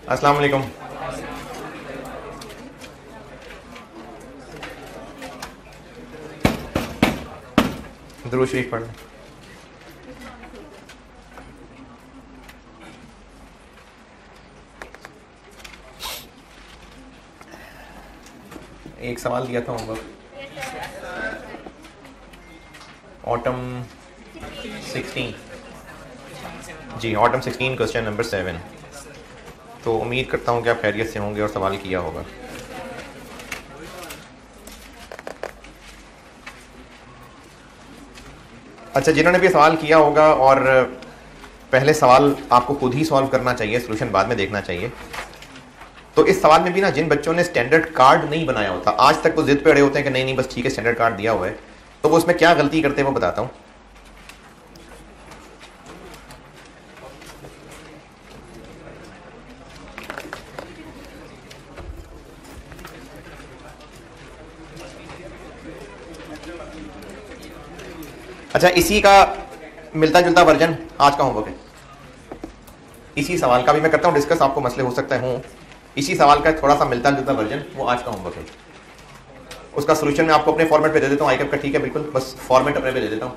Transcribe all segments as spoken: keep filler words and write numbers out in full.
अस्सलाम वालेकुम। दुरूद शरीफ पढ़ लें। एक सवाल दिया था होमवर्क, ऑटम सिक्सटीन। जी, autumn sixteen question number seven. तो उम्मीद करता हूँ कि आप खैरियत से होंगे और सवाल किया होगा। अच्छा, जिन्होंने भी सवाल किया होगा और पहले सवाल आपको खुद ही सॉल्व करना चाहिए, सॉल्यूशन बाद में देखना चाहिए। तो इस सवाल में भी ना, जिन बच्चों ने स्टैंडर्ड कार्ड नहीं बनाया होता, आज तक वो जिद पे अड़े होते हैं कि नहीं नहीं बस ठीक है स्टैंडर्ड कार्ड दिया हुआ है, तो वो उसमें क्या गलती करते हैं वो बताता हूँ। अच्छा, इसी का मिलता जुलता वर्जन आज का होमवर्क है। इसी सवाल का भी मैं करता हूँ डिस्कस, आपको मसले हो सकता है हूँ। इसी सवाल का थोड़ा सा मिलता जुलता वर्जन वो आज का होमवर्क है। उसका सोल्यूशन मैं आपको अपने फॉर्मेट पे दे देता हूँ, आईकैप का, ठीक है बिल्कुल, बस फॉर्मेट अपने पे दे देता हूँ।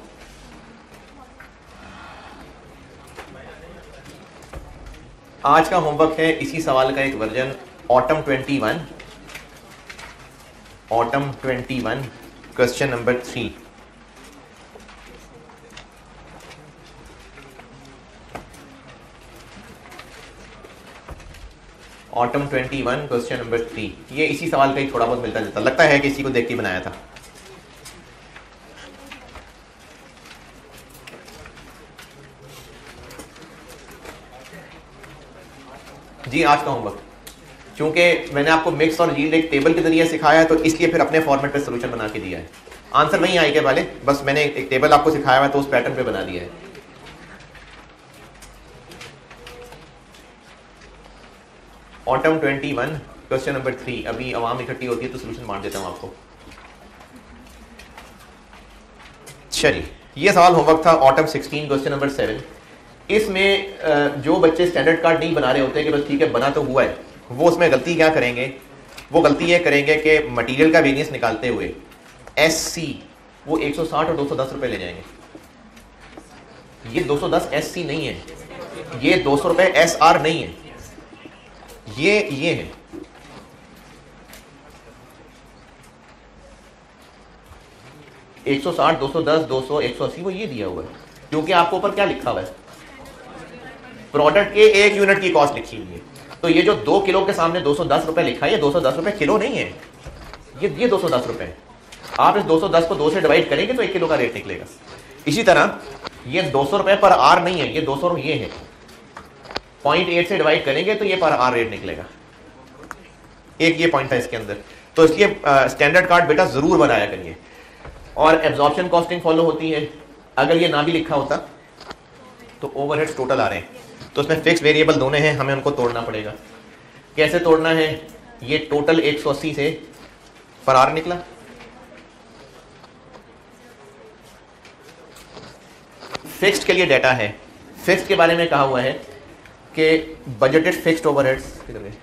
आज का होमवर्क है इसी सवाल का एक version, autumn twenty one, autumn twenty one question number three. Autumn twenty one question number three. ये इसी सवाल का ही थोड़ा बहुत मिलता जुलता लगता है कि इसी को देख के बनाया था। जी, आज का होमवर्क, क्योंकि मैंने आपको मिक्स और यील्ड एक टेबल के जरिए सिखाया है, तो इसलिए फिर अपने फॉर्मेट पे सोल्यूशन बना के दिया है। आंसर नहीं आए के वाले, बस मैंने एक टेबल आपको सिखाया है तो उस पैटर्न पे बना दिया है। Autumn twenty one question number three. अभी आवाम इकट्ठी होती है तो सोल्यूशन बांट देता हूं आपको। चलिए, ये सवाल होमवर्क था autumn sixteen question number seven. इसमें जो बच्चे स्टैंडर्ड कार्ड नहीं बना रहे होते कि बस ठीक है बना तो हुआ है, वो उसमें गलती क्या करेंगे? वो गलती ये करेंगे कि मटेरियल का वेरिएंस निकालते हुए एस सी वो एक सौ साठ और दो सौ दस रुपए ले जाएंगे। ये दो सौ दस एस सी नहीं है, ये दो सौ रुपए एस आर नहीं है, ये ये है। एक सौ साठ, दो सौ दस, दो सौ, एक सौ अस्सी, वो ये दिया हुआ है, क्योंकि आपको ऊपर क्या लिखा हुआ है? प्रोडक्ट के एक यूनिट की कॉस्ट लिखी हुई है। तो ये जो दो किलो के सामने दो सौ दस रुपए लिखा है, ये दो सौ दस रुपए किलो नहीं है, ये ये दो सौ दस रुपए है। आप इस दो सौ दस को दो से डिवाइड करेंगे तो एक किलो का रेट निकलेगा। इसी तरह ये दो सौ रुपए पर आर नहीं है, ये दो सौ ये है, पॉइंट एट से डिवाइड करेंगे तो ये पर आर रेट निकलेगा। एक ये पॉइंट था इसके अंदर। तो इसलिए स्टैंडर्ड कार्ड बेटा जरूर बनाया करिए। और एब्जॉर्प्शन कॉस्टिंग फॉलो होती है। अगर ये ना भी लिखा होता तो ओवरहेड्स टोटल आ रहे हैं, तो उसमें फिक्स वेरिएबल दोनों हैं, हमें उनको तोड़ना पड़ेगा। कैसे तोड़ना है? ये टोटल एक सौ अस्सी से पर आर निकला, फिक्स्ड के लिए डाटा है। फिक्स्ड के बारे में कहा हुआ है कि बजटेड फिक्स्ड ओवरहेड्स, किधर गए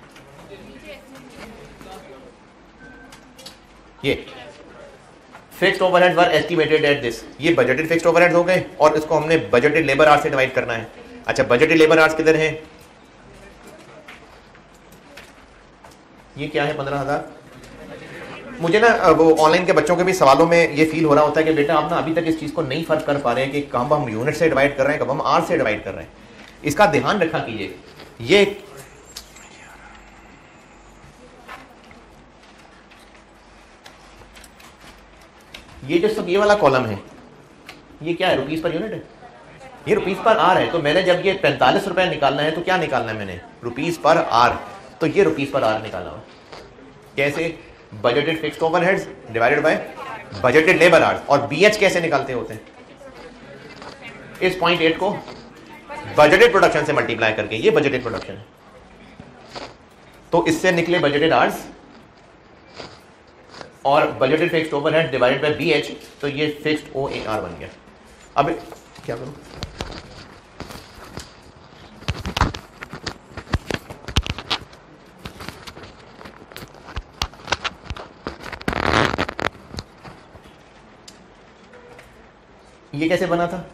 ये fixed overheads were estimated at this. ये बजटेड फिक्स्ड ओवरहेड्स हो गए और इसको हमने बजटेड लेबर आवर्स से डिवाइड करना है। अच्छा, बजटेड लेबर आवर्स किधर है? ये क्या है? पंद्रह हजार। मुझे ना वो ऑनलाइन के बच्चों के भी सवालों में ये फील हो रहा होता है कि बेटा आप ना अभी तक इस चीज को नहीं फर्क कर पा रहे हैं कि कब हम यूनिट से डिवाइड कर रहे हैं, कब हम आर से डिवाइड कर रहे हैं। इसका ध्यान रखा कीजिए। ये ये जो सब ये वाला कॉलम है, ये क्या है? रुपीस पर यूनिट है, ये रुपीस पर आर है। तो मैंने जब ये पैंतालीस रुपए निकालना है तो क्या निकालना है मैंने? रुपीस पर आर। तो ये रुपीस पर आर निकाला हुआ। कैसे? Budgeted fixed overheads divided by budgeted labour hours. और बीएच कैसे निकालते होते हैं? इस पॉइंट एट को बजटेड प्रोडक्शन से मल्टीप्लाई करके, ये बजटेड प्रोडक्शन है, तो इससे निकले बजटेड आवर्स और budgeted fixed overhead divided by BH, तो ये फिक्स्ड ओ ए आर बन गया। अब क्या करूं? ये कैसे बना था?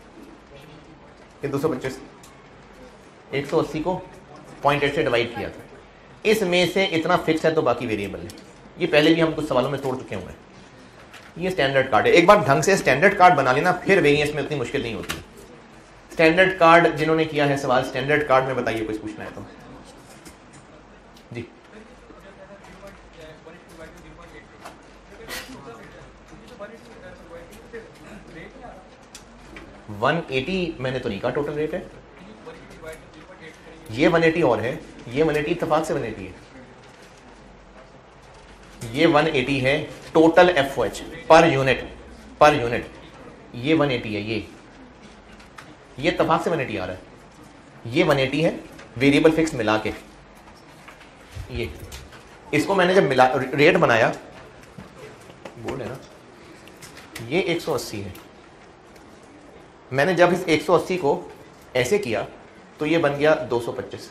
ये दो सौ पच्चीस एक सौ अस्सी को पॉइंट एट से डिवाइड किया था, इसमें से इतना फिक्स है तो बाकी वेरिएबल है। ये पहले भी हम कुछ सवालों में तोड़ चुके हुए हैं। ये स्टैंडर्ड कार्ड है। एक बार ढंग से स्टैंडर्ड कार्ड बना लेना, फिर वेरिएंस में उतनी मुश्किल नहीं होती। स्टैंडर्ड कार्ड जिन्होंने किया है सवाल, स्टैंडर्ड कार्ड में बताइए कुछ पूछना है तो जी। वन एटी मैंने तो नहीं कहा टोटल रेट है, ये वन एटी और है, ये वन एटी इत्तेफाक से वन एटी है, ये वन एटी है total F O H per unit, per unit ये वन एटी है, ये ये इत्तेफाक से वन एटी आ रहा है, ये वन एटी है वेरिएबल फिक्स मिला के। ये इसको मैंने जब मिला रेट बनाया, बोर्ड है ना, ये एक सौ अस्सी है, मैंने जब इस एक सौ अस्सी को ऐसे किया तो ये बन गया दो सौ पच्चीस।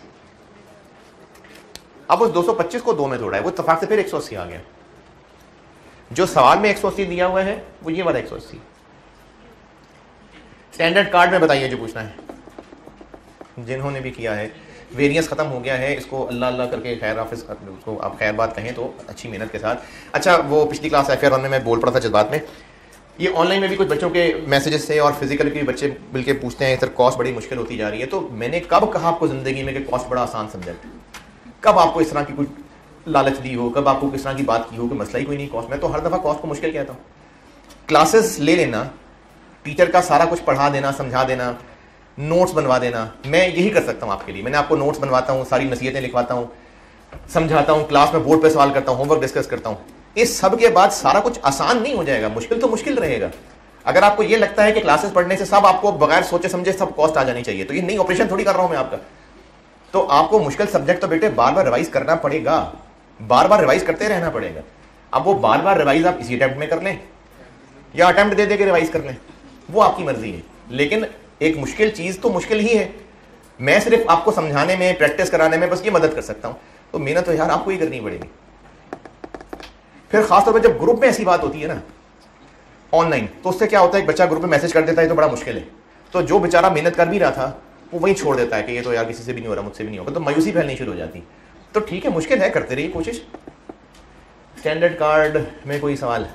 अब उस दो सौ पच्चीस को दो में तोड़ा है, वो इत्तेफाक से फिर एक सौ अस्सी आ गया। जो सवाल में एक सौ अस्सी दिया हुआ है वो ये वाला एक सौ अस्सी। स्टैंडर्ड कार्ड में बताइए जो पूछना है जिन्होंने भी किया है। वेरिएंस खत्म हो गया है, इसको अल्लाह अल्लाह करके खैर हाफिज, उसको आप खैर बात कहें तो अच्छी मेहनत के साथ। अच्छा, वो पिछली क्लास एफ वन में मैं बोल पड़ा था जज्बात में, ये ऑनलाइन में भी कुछ बच्चों के मैसेजेस से और फिजिकल के बच्चे मिलके पूछते हैं सर कॉस्ट बड़ी मुश्किल होती जा रही है। तो मैंने कब कहा आपको जिंदगी में कि कॉस्ट बड़ा आसान सब्जेक्ट है? कब आपको इस तरह की कोई लालच दी हो, कब आपको किस तरह की बात की हो कि मसला ही कोई नहीं कॉस्ट में? तो हर दफ़ा कॉस्ट को मुश्किल कहता हूँ। क्लासेस ले लेना, टीचर का सारा कुछ पढ़ा देना, समझा देना, नोट्स बनवा देना, मैं यही कर सकता हूँ आपके लिए। मैंने आपको नोट्स बनवाता हूँ, सारी नसीहतें लिखवाता हूँ, समझाता हूँ, क्लास में बोर्ड पे सवाल करता हूँ, होमवर्क डिस्कस करता हूँ। इस सब के बाद सारा कुछ आसान नहीं हो जाएगा, मुश्किल तो मुश्किल रहेगा। अगर आपको ये लगता है कि क्लासेस पढ़ने से सब आपको बगैर सोचे समझे सब कॉस्ट आ जानी चाहिए, तो ये नई ऑपरेशन थोड़ी कर रहा हूं मैं आपका। तो आपको मुश्किल सब्जेक्ट तो बेटे बार बार रिवाइज करना पड़ेगा, बार बार रिवाइज करते रहना पड़ेगा। अब वो बार बार रिवाइज आप इसी अटेम्प्ट में कर लें या अटेम्प्ट दे दे के रिवाइज कर लें, वो आपकी मर्जी है। लेकिन एक मुश्किल चीज तो मुश्किल ही है। मैं सिर्फ आपको समझाने में, प्रैक्टिस कराने में बस ये मदद कर सकता हूं, तो मेहनत तो यार आपको ही करनी पड़ेगी। फिर खासतौर पर जब ग्रुप में ऐसी बात होती है ना ऑनलाइन, तो उससे क्या होता है, एक बच्चा ग्रुप में मैसेज कर देता है तो बड़ा मुश्किल है। तो जो बेचारा मेहनत कर भी रहा था वो वहीं छोड़ देता है कि ये तो यार किसी से भी नहीं हो रहा, मुझसे भी नहीं होगा, तो मायूसी फैलनी शुरू हो जाती। तो ठीक है, मुश्किल है, करते रहिए कोशिश। स्टैंडर्ड कार्ड में कोई सवाल?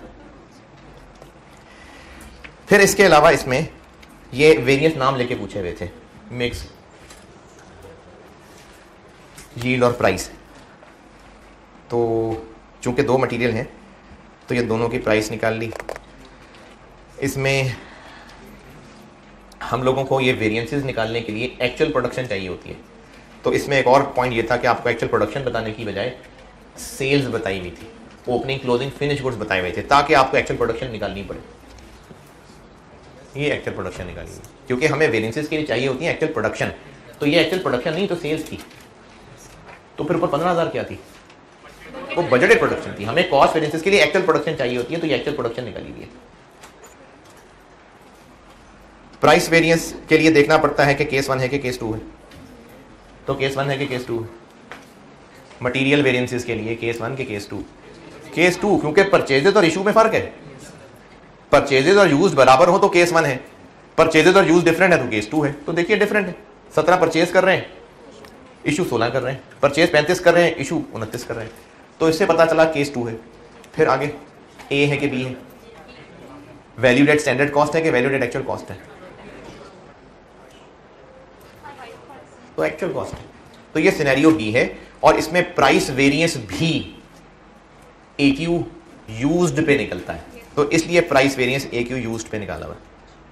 फिर इसके अलावा इसमें ये वेरिएंस नाम लेके पूछे हुए थे, मिक्स, यील्ड और प्राइस। तो चूंकि दो मटेरियल हैं तो ये दोनों की प्राइस निकाल ली। इसमें हम लोगों को ये वेरिएंसेस निकालने के लिए एक्चुअल प्रोडक्शन चाहिए होती है। तो इसमें एक और पॉइंट ये था कि आपको एक्चुअल प्रोडक्शन बताने की बजाय सेल्स बताई हुई थी, ओपनिंग क्लोजिंग फिनिश गुड्स बताए हुए थे, ताकि आपको एक्चुअल प्रोडक्शन निकालनी पड़े। ये एक्चुअल प्रोडक्शन निकाली, क्योंकि हमें वेरिएंसेस के लिए चाहिए होती है एक्चुअल प्रोडक्शन। तो ये एक्चुअल प्रोडक्शन नहीं तो सेल्स थी, तो फिर ऊपर पंद्रह हजार क्या थी, वो बजटेड प्रोडक्शन थी। हमें कॉस्ट वेरिएंसेस के लिए एक्चुअल प्रोडक्शन चाहिए होती है, तो ये एक्चुअल प्रोडक्शन निकाली हुई है। प्राइस वेरिएंस के लिए देखना पड़ता है कि केस वन है कि केस टू है। तो केस वन है कि केस टू है। मटेरियल वेरिएंसेस के लिए केस वन के केस टू, केस टू, क्योंकि परचेजेज और इशू में फर्क है। परचेजेज और यूज बराबर हो तो केस वन है, परचेजेज और यूज डिफरेंट है तो केस टू है। तो देखिए डिफरेंट है, सत्रह परचेज कर रहे हैं, इशू सोलह कर रहे हैं, परचेज पैंतीस कर रहे हैं, इशू उनतीस कर रहे हैं। तो इससे पता चला केस टू है। फिर आगे ए है कि बी है, वैल्यूड एट स्टैंडर्ड कॉस्ट है कि वैल्यूड एट एक्चुअल कॉस्ट है? तो एक्चुअल कॉस्ट है। तो ये सिनेरियो बी है और इसमें प्राइस वेरिएंस भी ए क्यू यूज्ड पे निकलता है, तो इसलिए price variance A Q used पे निकाला हुआ।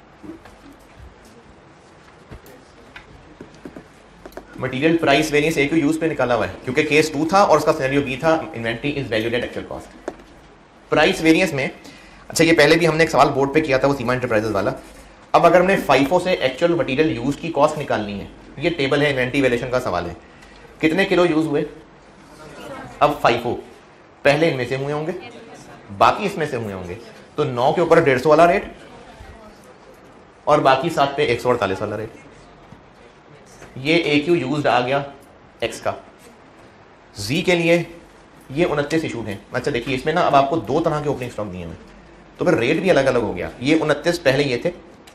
Material price variance A Q use पे निकाला हुआ है क्योंकि केस टू था और उसका सिनेरियो बी था, inventory is valued at actual cost. Price variance में, अच्छा ये पहले भी हमने एक सवाल बोर्ड पे किया था, वो सीमा एंटरप्राइजेस वाला। अब अगर हमने फाइफो से एक्चुअल मटेरियल यूज की कॉस्ट निकालनी है, ये टेबल है, इन्वेंटरी वैल्यूएशन का सवाल है, कितने किलो यूज हुए? अब फाइफो पहले इनमें से हुए होंगे, बाकी इसमें से हुए होंगे, तो नौ के ऊपर डेढ़ सौ वाला रेट और बाकी सात पे एक सौ अड़तालीस वाला रेट। ये ए क्यू यूज आ गया एक्स का। जी के लिए ये उनतीस इशूड हैं। अच्छा देखिए इसमें ना अब आपको दो तरह के ओपनिंग स्टॉक दिए हैं, तो फिर रेट भी अलग अलग हो गया। ये उनतीस पहले ये थे,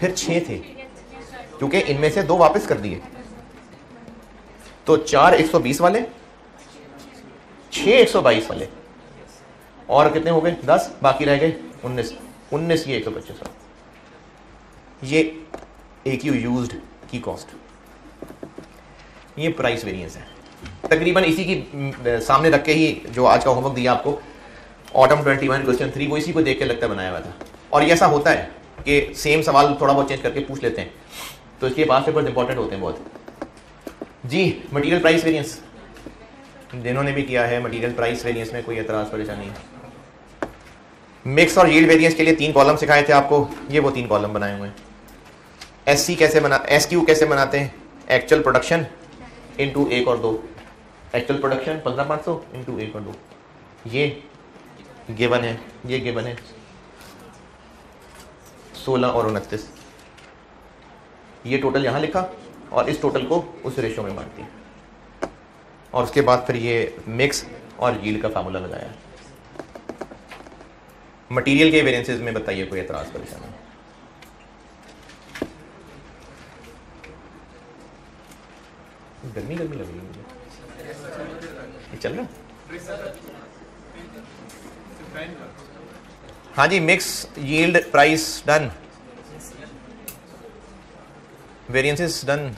फिर छः थे क्योंकि इनमें से दो वापस कर दिए, तो चार एक सौ बीस वाले, छः एक सौ बाईस वाले, और कितने हो गए दस, बाकी रह गए उन्नीस, उन्नीस ये एक सौ पच्चीस वाले। ये एक यू यूज्ड की कॉस्ट, ये प्राइस वेरिएंस है। तकरीबन इसी की सामने रख के ही जो आज का होमवर्क दिया आपको autumn twenty one question three, वो इसी को देख के लगता बनाया हुआ था। और ये ऐसा होता है कि सेम सवाल थोड़ा बहुत चेंज करके पूछ लेते हैं, तो इसके पास पेपर्स इंपॉर्टेंट होते हैं बहुत। जी मटेरियल प्राइस वेरिएंस जिन्होंने भी किया है, मटेरियल प्राइस वेरिएंस में कोई एतराज परेशानी नहीं। मिक्स और यील्ड वेरिएंस के लिए तीन कॉलम सिखाए थे आपको, ये वो तीन कॉलम बनाए हुए हैं। एस सी कैसे बना, एस क्यू कैसे बनाते हैं, एक्चुअल प्रोडक्शन इंटू एक और दो, एक्चुअल प्रोडक्शन पंद्रह पाँच सौ इंटू एक और दो, ये गिवन है, ये गिवन है सोलह और उनतीस, ये टोटल यहाँ लिखा और इस टोटल को उस रेशो में बांट दिया, और उसके बाद फिर ये मिक्स और यील्ड का फार्मूला लगाया। मटेरियल के वेरिएंसेस में बताइए कोई एतराज परेशानी? गर्मी गर्मी लग रही है मुझे, चल रहा? हाँ जी, mix yield price done, variances done,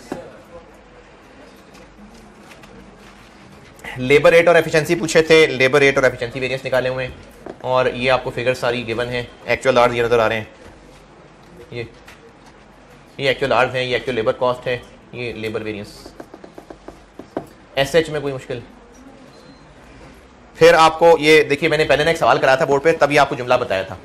labour rate और एफिशिएंसी पूछे थे, लेबर रेट और एफिशिएंसी वेरिएंस निकाले हुए हैं, और ये आपको फिगर सारी गिवन है। एक्चुअल आवर्स ये नजर आ रहे हैं, ये ये एक्चुअल आवर्स हैं, ये एक्चुअल लेबर कॉस्ट है, ये लेबर वेरिएंस। एसएच में कोई मुश्किल? फिर आपको ये देखिए, मैंने पहले ना एक सवाल कराया था बोर्ड पे, तभी आपको जुमला बताया था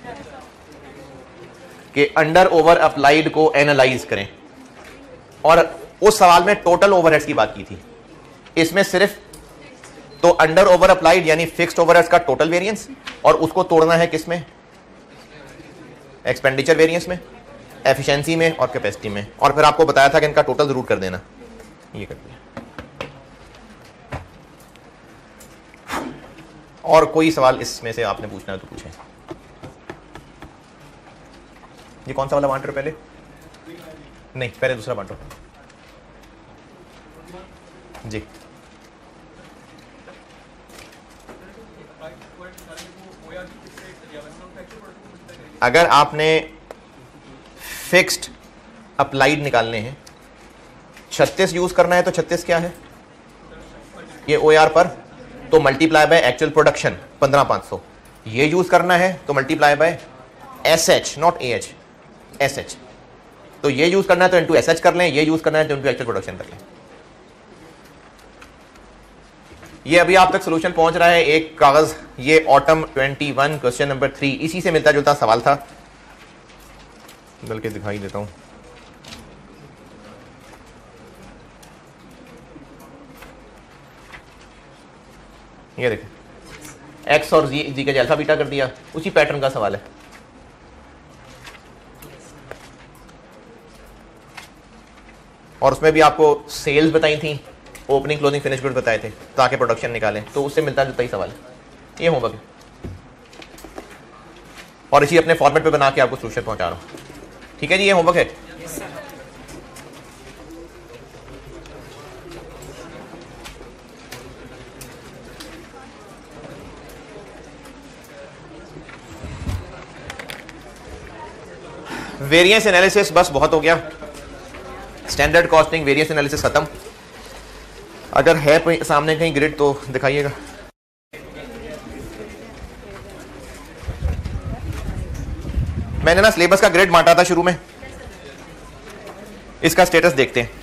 कि अंडर ओवर अप्लाइड को एनालाइज करें, और उस सवाल में टोटल ओवरहेड्स की बात की थी। इसमें सिर्फ तो अंडर ओवर अप्लाइड यानी फिक्स्ड ओवरहेड्स का टोटल वेरिएंस, और उसको तोड़ना है किसमें? एक्सपेंडिचर वेरिएंस में, एफिशिएंसी में और कैपेसिटी में। और फिर आपको बताया था कि इनका टोटल जरूर कर देना, ये कर दिया। और कोई सवाल इसमें से आपने पूछना है तो पूछें। ये कौन सा वाला बांट रहे हो पहले? नहीं, पहले दूसरा बांटो जी। अगर आपने फिक्स्ड अप्लाइड निकालने हैं, छत्तीस यूज करना है तो छत्तीस क्या है ये ओ आर पर, तो मल्टीप्लाई बाय एक्चुअल प्रोडक्शन पंद्रह पाँच सौ, ये यूज करना है तो multiply by S H, not A H, S H, तो ये यूज करना है तो इंटू एस एच कर लें, ये यूज करना है तो इंटू एक्चुअल प्रोडक्शन कर लें। ये अभी आप तक सोल्यूशन पहुंच रहा है एक कागज, ये autumn twenty one question number three, इसी से मिलता जुलता सवाल था, बल्कि दिखाई देता हूं। ये देखें, एक्स और जी जी का अल्फा बीटा कर दिया, उसी पैटर्न का सवाल है। और उसमें भी आपको सेल्स बताई थी, ओपनिंग क्लोजिंग फिनिश गुड बताए थे, ताकि प्रोडक्शन निकालें, तो उससे मिलता जुलता ही सवाल है। ये होमवर्क है, और इसी अपने फॉर्मेट पे बना के आपको सोल्यूशन पहुंचा रहा हूं। ठीक है जी, ये होमवर्क है। वेरिएंस एनालिसिस बस बहुत हो गया, स्टैंडर्ड कॉस्टिंग, वेरिएंस एनालिसिस खत्म। अगर है सामने कहीं ग्रिड तो दिखाइएगा। मैंने ना सिलेबस का ग्रिड बांटा था शुरू में, इसका स्टेटस देखते हैं।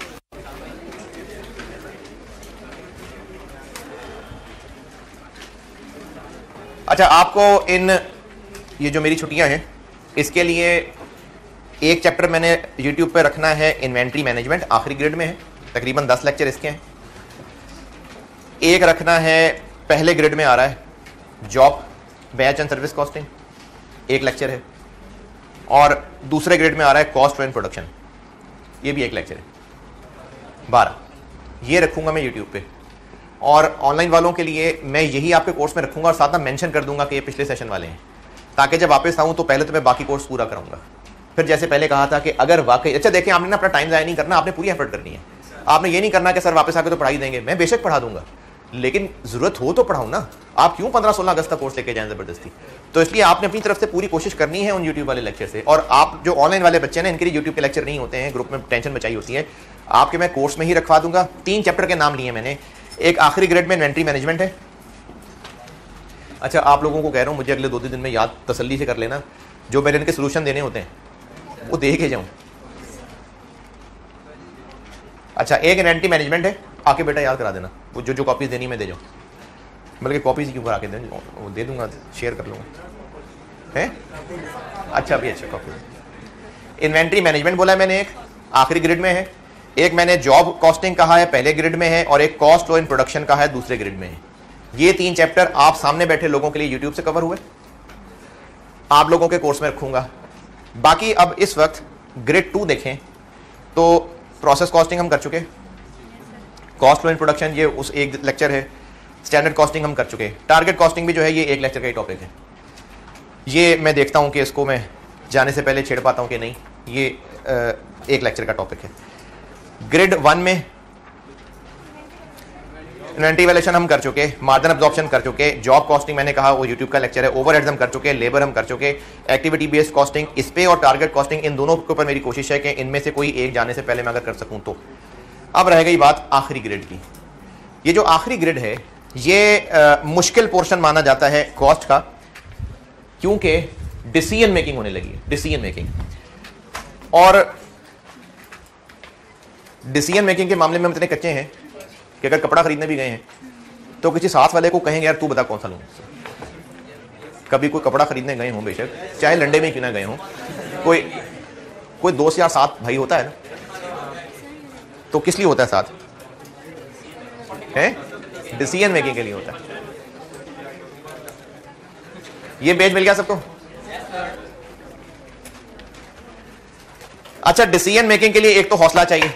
अच्छा, आपको इन ये जो मेरी छुट्टियां हैं इसके लिए एक चैप्टर मैंने यूट्यूब पे रखना है, इन्वेंट्री मैनेजमेंट, आखिरी ग्रेड में है, तकरीबन दस लेक्चर इसके हैं। एक रखना है, पहले ग्रेड में आ रहा है, job batch and service costing, एक लेक्चर है। और दूसरे ग्रेड में आ रहा है कॉस्ट एंड प्रोडक्शन, ये भी एक लेक्चर है, बारह। ये रखूंगा मैं यूट्यूब पे, और ऑनलाइन वालों के लिए मैं यही आपके कोर्स में रखूंगा, और साथ में मेंशन कर दूंगा कि ये पिछले सेशन वाले हैं, ताकि जब वापस आऊँ तो पहले तो मैं बाकी कोर्स पूरा कराऊंगा। फिर जैसे पहले कहा था कि अगर वाकई, अच्छा देखें, आपने ना अपना टाइम ज़ाया नहीं करना, आपने पूरी एफर्ट करनी है। आपने ये नहीं करना कि सर वापस आके तो पढ़ाई देंगे, मैं बेशक पढ़ा दूंगा, लेकिन ज़रूरत हो तो पढ़ाऊँ ना। आप क्यों पंद्रह सोलह अगस्त का कोर्स लेके जाएं ज़बरदस्ती? तो इसलिए आपने अपनी तरफ से पूरी कोशिश करनी है उन यूट्यूब वाले लेक्चर से। और आप जो ऑनलाइन वाले बच्चे हैं, इनके लिए यूट्यूब के लेक्चर नहीं होते हैं, ग्रुप में टेंशन बचाई होती है। आपके मैं कोर्स में ही रखवा दूंगा। तीन चैप्टर के नाम लिए मैंने। एक आखिरी ग्रेड में इन्वेंट्री मैनेजमेंट है। अच्छा, आप लोगों को कह रहा हूँ मुझे अगले दो तीन दिन में याद तसल्ली से कर लेना, जो मैंने इनके सोल्यूशन देने होते हैं वो दे के जाऊँ। अच्छा, एक इन्वेंट्री मैनेजमेंट है, आके बेटा याद करा देना, वो जो जो कॉपीज देनी मैं दे जाऊँ, बल्कि कॉपीज क्यों करा के दे, वो दे दूंगा, शेयर कर लूँगा, है? अच्छा भी, अच्छा कॉपी। इन्वेंट्री मैनेजमेंट बोला मैंने, एक आखिरी ग्रेड में है। एक मैंने जॉब कॉस्टिंग कहा है, पहले ग्रेड में है। और एक कॉस्ट फ्लो इन प्रोडक्शन का है, दूसरे ग्रेड में है। ये तीन चैप्टर आप सामने बैठे लोगों के लिए यूट्यूब से कवर हुए, आप लोगों के कोर्स में रखूंगा। बाकी अब इस वक्त ग्रेड टू देखें तो प्रोसेस कॉस्टिंग हम कर चुके, कॉस्ट फ्लो इन प्रोडक्शन ये उस एक लेक्चर है, स्टैंडर्ड कॉस्टिंग हम कर चुके, टारगेट कॉस्टिंग भी जो है ये एक लेक्चर का ही टॉपिक है। ये मैं देखता हूँ कि इसको मैं जाने से पहले छेड़ पाता हूँ कि नहीं, ये एक लेक्चर का टॉपिक है। ग्रेड वन में इन्वेंटरी वैल्यूएशन हम कर चुके, मार्जिन अब्जॉर्प्शन कर चुके, जॉब कॉस्टिंग मैंने कहा वो यूट्यूब का लेक्चर है, ओवरहेड्स हम कर चुके, लेबर हम कर चुके, एक्टिविटी बेस्ड कॉस्टिंग, इस पे और टारगेट कॉस्टिंग, इन दोनों के ऊपर मेरी कोशिश है कि इनमें से कोई एक जाने से पहले मैं अगर कर सकूं तो। अब रह गई बात आखिरी ग्रेड की। ये जो आखिरी ग्रेड है ये आ, मुश्किल पोर्शन माना जाता है कॉस्ट का, क्योंकि डिसीजन मेकिंग होने लगी है, डिसीजन मेकिंग। और डिसीजन मेकिंग के मामले में हम इतने कच्चे हैं कि अगर कपड़ा खरीदने भी गए हैं तो किसी साथ वाले को कहेंगे यार तू बता कौन सा लूँ। कभी कोई कपड़ा खरीदने गए हों, बेशक चाहे लंडे में क्यों ना गए हों, कोई कोई दोस्त या साथ भाई होता है ना, तो किस लिए होता है साथ? है डिसीजन मेकिंग के लिए होता है। ये पेज मिल गया सबको? अच्छा, डिसीजन मेकिंग के लिए एक तो हौसला चाहिए,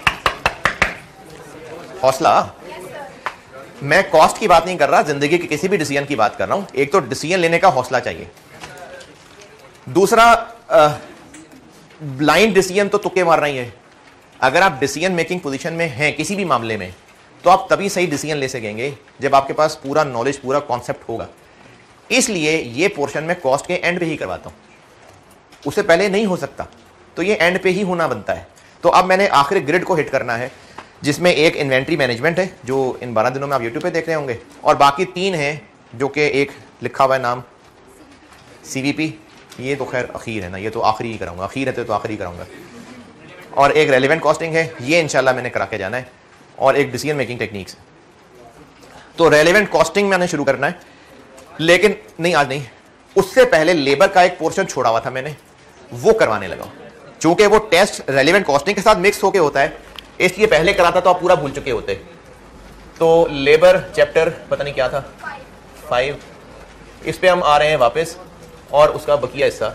हौसला। मैं कॉस्ट की बात नहीं कर रहा, जिंदगी के किसी भी डिसीजन की बात कर रहा हूं। एक तो डिसीजन लेने का हौसला चाहिए, दूसरा ब्लाइंड डिसीजन तो तुक्के मार रही है। अगर आप डिसीजन मेकिंग पोजीशन में हैं किसी भी मामले में, तो आप तभी सही डिसीजन ले सकेंगे जब आपके पास पूरा नॉलेज, पूरा कॉन्सेप्ट होगा। इसलिए ये पोर्शन में कॉस्ट के एंड पे ही करवाता हूं, उससे पहले नहीं हो सकता, तो ये एंड पे ही होना बनता है। तो अब मैंने आखिरी ग्रिड को हिट करना है, जिसमें एक इन्वेंट्री मैनेजमेंट है जो इन बारह दिनों में आप यूट्यूब पे देख रहे होंगे, और बाकी तीन हैं जो कि एक लिखा हुआ है नाम सीवीपी, ये तो खैर अखीर है ना, ये तो आखिरी ही कराऊंगा, अखीर है तो आखिरी कराऊंगा। और एक रेलिवेंट कॉस्टिंग है, ये इंशाल्लाह मैंने करा के जाना है, और एक डिसीजन मेकिंग टेक्निक्स। तो रेलिवेंट कॉस्टिंग मैंने शुरू करना है, लेकिन नहीं आज नहीं, उससे पहले लेबर का एक पोर्शन छोड़ा हुआ था मैंने, वो करवाने लगा। चूंकि वो टेस्ट रेलिवेंट कॉस्टिंग के साथ मिक्स होके होता है, इसलिए पहले कराता तो आप पूरा भूल चुके होते। तो लेबर चैप्टर पता नहीं क्या था, फाइव, इस पे हम आ रहे हैं वापस, और उसका बकिया हिस्सा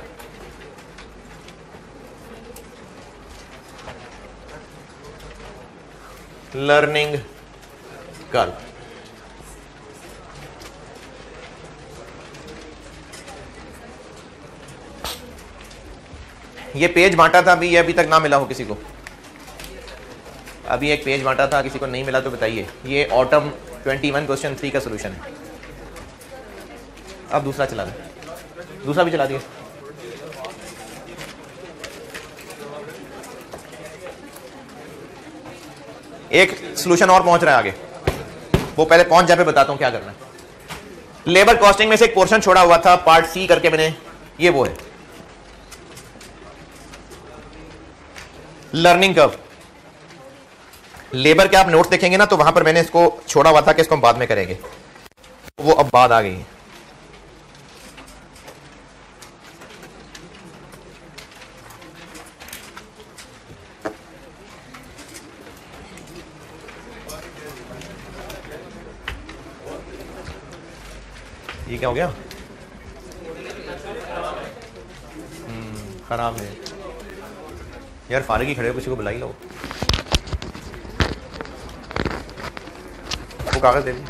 लर्निंग कर्व। ये पेज बांटा था अभी, ये अभी तक ना मिला हो किसी को? अभी एक पेज बांटा था, किसी को नहीं मिला तो बताइए। ये ऑटम इक्कीस क्वेश्चन थ्री का सॉल्यूशन है। अब दूसरा चला दें, दूसरा भी चला दिए। एक सॉल्यूशन और पहुंच रहा है आगे, वो पहले पहुंच जाए पे बताता हूं क्या करना है। लेबर कॉस्टिंग में से एक पोर्शन छोड़ा हुआ था, पार्ट सी करके मैंने, ये वो है लर्निंग कर्व। लेबर के आप नोट देखेंगे ना, तो वहां पर मैंने इसको छोड़ा हुआ था कि इसको हम बाद में करेंगे, वो अब बाद आ गई है। ये क्या हो गया? खराब है यार, फारिग ही खड़े हो, किसी को बुलाई लो, वो कागज दे दी।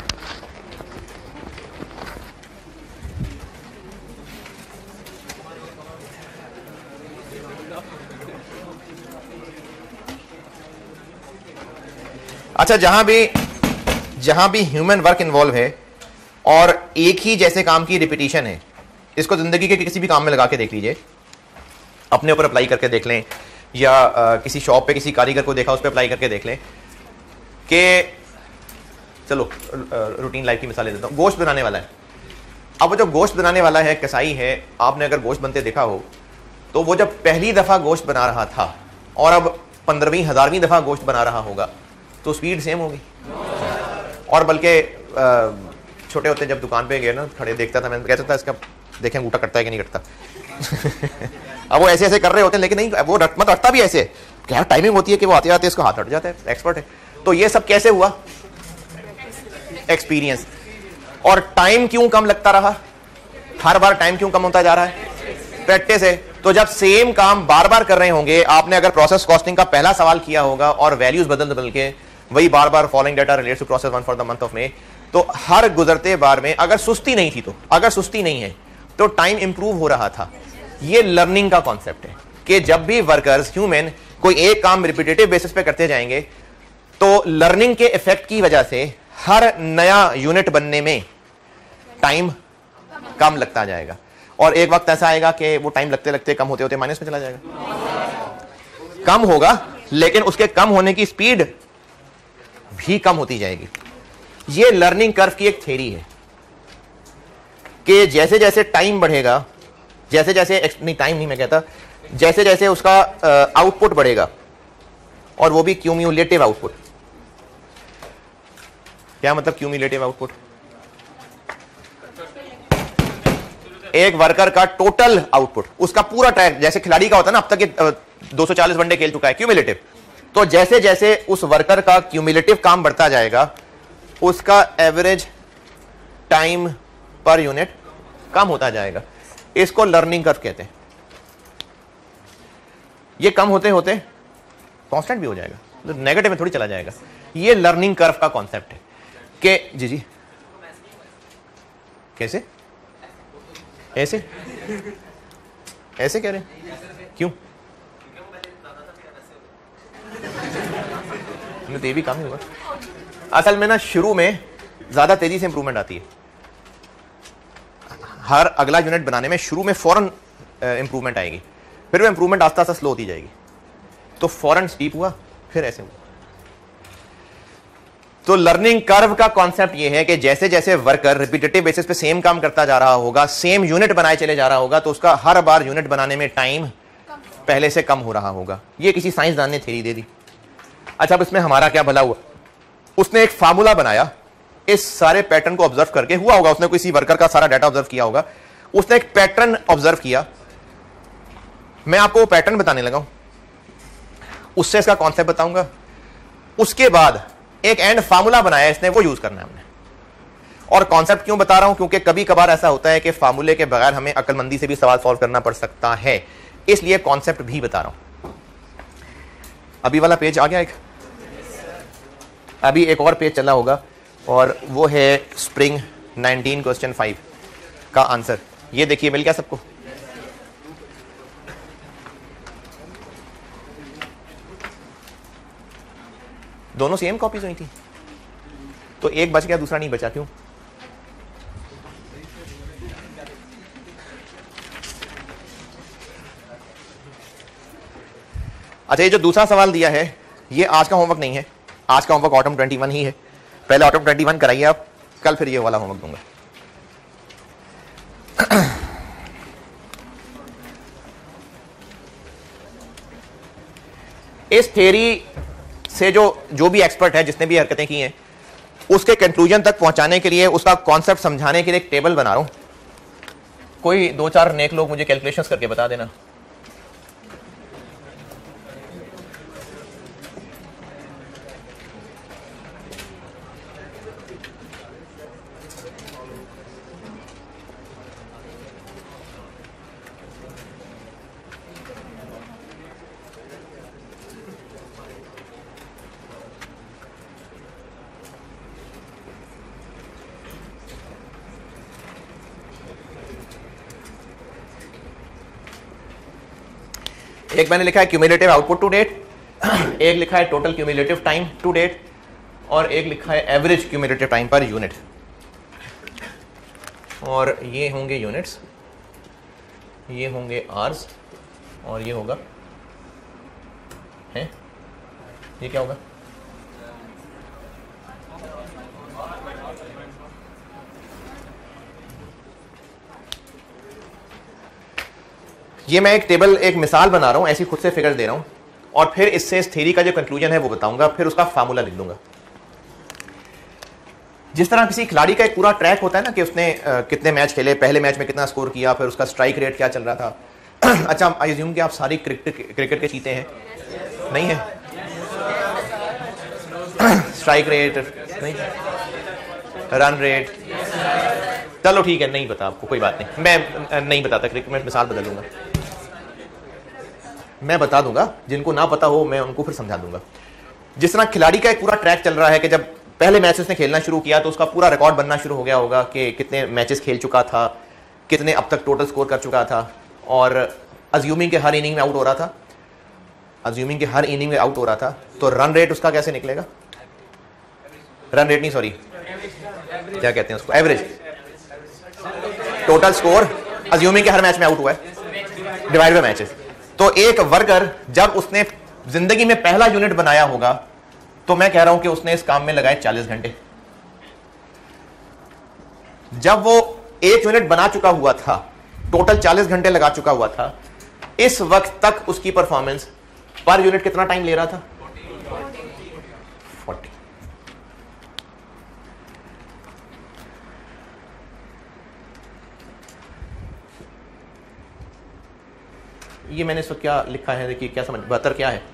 अच्छा, जहां भी जहां भी ह्यूमन वर्क इन्वॉल्व है और एक ही जैसे काम की रिपीटिशन है, इसको जिंदगी के किसी भी काम में लगा के देख लीजिए, अपने ऊपर अप्लाई करके देख लें, या आ, किसी शॉप पे किसी कारीगर को देखा उस पर अप्लाई करके देख लें कि चलो रूटीन लाइफ की मिसालें देता हूँ। गोश्त बनाने वाला है, अब वो जो गोश्त बनाने वाला है, कसाई है, आपने अगर गोश्त बनते देखा हो तो वो जब पहली दफ़ा गोश्त बना रहा था और अब पंद्रहवीं हज़ारवीं दफ़ा गोश्त बना रहा होगा तो स्पीड सेम होगी। और बल्कि छोटे होते जब दुकान पे गए ना, खड़े देखता था, मैं कहता था इसका देखें अंगूठा कटता है कि नहीं कटता। अब वो ऐसे ऐसे कर रहे होते हैं, लेकिन नहीं, वो रट मत रटता भी ऐसे, क्या टाइमिंग होती है कि वो आते आते इसको हाथ हट जाता है, एक्सपर्ट है। तो ये सब कैसे हुआ? एक्सपीरियंस। और टाइम क्यों कम लगता रहा? हर बार टाइम क्यों कम होता जा रहा है? प्रैक्टिस है। तो जब सेम काम बार बार कर रहे होंगे, आपने अगर प्रोसेस कॉस्टिंग का पहला सवाल किया होगा और वैल्यूज बदल बदल के वही बार बार following data relates to process one for the month of May, तो हर गुजरते बार में अगर सुस्ती नहीं थी तो अगर सुस्ती नहीं है तो टाइम इंप्रूव हो रहा था। ये लर्निंग का कॉन्सेप्ट है कि जब भी वर्कर्स ह्यूमन कोई एक काम रिपीटेटिव बेसिस पे करते जाएंगे तो लर्निंग के इफेक्ट की वजह से हर नया यूनिट बनने में टाइम कम लगता जाएगा, और एक वक्त ऐसा आएगा कि वो टाइम लगते लगते कम होते होते माइनस में चला जाएगा। कम होगा लेकिन उसके कम होने की स्पीड भी कम होती जाएगी। ये लर्निंग कर्व की एक थ्योरी है कि जैसे जैसे टाइम बढ़ेगा, जैसे जैसे नहीं टाइम नहीं मैं कहता, जैसे जैसे उसका आउटपुट बढ़ेगा, और वो भी क्यूम्युलेटिव आउटपुट। क्या मतलब क्यूम्युलेटिव आउटपुट? एक वर्कर का टोटल आउटपुट, उसका पूरा ट्रैक, जैसे खिलाड़ी का होता है ना, अब तक ये दो सौ चालीस वनडे खेल चुका है, क्यूम्युलेटिव। तो जैसे जैसे उस वर्कर का क्यूम्युलेटिव काम बढ़ता जाएगा, उसका एवरेज टाइम पर यूनिट कम होता जाएगा। इसको लर्निंग कर्व कहते हैं। ये कम होते होते कांस्टेंट भी हो जाएगा, तो नेगेटिव में थोड़ी चला जाएगा। ये लर्निंग कर्व का कॉन्सेप्ट है कि जी जी कैसे ऐसे ऐसे कह रहे हैं, क्यों? तो ये भी काम नहीं होगा। असल में ना शुरू में ज्यादा तेजी से इंप्रूवमेंट आती है। हर अगला यूनिट बनाने में शुरू में फौरन इंप्रूवमेंट आएगी, फिर वो इंप्रूवमेंट आस्ता आस्ता स्लो होती जाएगी। तो फौरन स्टीप हुआ, फिर ऐसे हुआ। तो लर्निंग कर्व का कॉन्सेप्ट ये है कि जैसे जैसे वर्कर रिपीटेटिव बेसिस पे सेम काम करता जा रहा होगा, सेम यूनिट बनाए चले जा रहा होगा, तो उसका हर बार यूनिट बनाने में टाइम पहले से कम हो रहा होगा। ये किसी साइंसदान ने थ्योरी दे दी। अच्छा, अब इसमें हमारा क्या भला हुआ? उसने एक फार्मूला बनाया, इस सारे पैटर्न को ऑब्जर्व करके, हुआ होगा उसने किसी वर्कर का सारा डाटा ऑब्जर्व किया होगा, उसने एक पैटर्न ऑब्जर्व किया। मैं आपको वो पैटर्न बताने लगा हूं, उससे इसका कॉन्सेप्ट बताऊंगा। उसके बाद एक एंड फार्मूला बनाया इसने, वो यूज करना है हमने। और कॉन्सेप्ट क्यों बता रहा हूं? क्योंकि कभी कभार ऐसा होता है कि फार्मूले के बगैर हमें अक्लमंदी से भी सवाल सॉल्व करना पड़ सकता है, इसलिए कॉन्सेप्ट भी बता रहा हूं। अभी वाला पेज आ गया, एक अभी एक और पेज चला होगा, और वो है स्प्रिंग नाइनटीन क्वेश्चन फाइव का आंसर। ये देखिए, मिल गया सबको? दोनों सेम कॉपीज हुई थी, तो एक बच गया, दूसरा नहीं बचा, क्यों? अच्छा, ये जो दूसरा सवाल दिया है ये आज का होमवर्क नहीं है, आज का होमवर्क ऑटम ट्वेंटी वन ही है। पहले ऑटम ट्वेंटी वन कराइए आप, कल फिर ये वाला होमवर्क दूंगा। इस थ्योरी से जो जो भी एक्सपर्ट है, जिसने भी हरकतें की हैं, उसके कंक्लूजन तक पहुंचाने के लिए, उसका कॉन्सेप्ट समझाने के लिए एक टेबल बना रहा हूं। कोई दो चार नेक लोग मुझे कैलकुलेशंस करके बता देना। एक मैंने लिखा है क्यूमुलेटिव आउटपुट टू डेट, एक लिखा है total cumulative time to date, और एक लिखा है average cumulative time per unit, और ये होंगे यूनिट्स, ये होंगे आवर्स, और ये होगा है ये क्या होगा? ये मैं एक टेबल, एक मिसाल बना रहा हूं, ऐसी खुद से फिगर दे रहा हूं, और फिर इससे इस थ्योरी का जो कंक्लूजन है वो बताऊंगा, फिर उसका फार्मूला लिख दूंगा। जिस तरह किसी खिलाड़ी का एक पूरा ट्रैक होता है ना कि उसने आ, कितने मैच खेले, पहले मैच में कितना स्कोर किया, फिर उसका स्ट्राइक रेट क्या चल रहा था। अच्छा, आई अज्यूम कि आप सारी क्रिकेट क्रिकेट के चीते हैं, नहीं है? स्ट्राइक रेट नहीं, रन रेट, चलो ठीक है, नहीं पता आपको, कोई बात नहीं, मैं नहीं बताता क्रिकेट में, मिसाल बदल लूंगा, मैं बता दूंगा, जिनको ना पता हो मैं उनको फिर समझा दूंगा। जिस तरह खिलाड़ी का एक पूरा ट्रैक चल रहा है कि जब पहले मैच उसने खेलना शुरू किया तो उसका पूरा रिकॉर्ड बनना शुरू हो गया होगा कि कितने मैचेस खेल चुका था, कितने अब तक टोटल स्कोर कर चुका था, और अज्यूमिंग के हर इनिंग में आउट हो रहा था, अज्यूमिंग के हर इनिंग में आउट हो रहा था, तो रन रेट उसका कैसे निकलेगा? रन रेट नहीं, सॉरी, क्या कहते हैं उसको, एवरेज टोटल स्कोर, अज्यूमिंग के हर मैच में आउट हुआ है, डिवाइड बाय मैचेस। तो एक वर्कर जब उसने जिंदगी में पहला यूनिट बनाया होगा, तो मैं कह रहा हूं कि उसने इस काम में लगाए चालीस घंटे। जब वो एक यूनिट बना चुका हुआ था, टोटल चालीस घंटे लगा चुका हुआ था, इस वक्त तक उसकी परफॉर्मेंस पर यूनिट कितना टाइम ले रहा था? चालीस। ये मैंने इसको क्या लिखा है, देखिए क्या समझ, बहत्तर क्या है?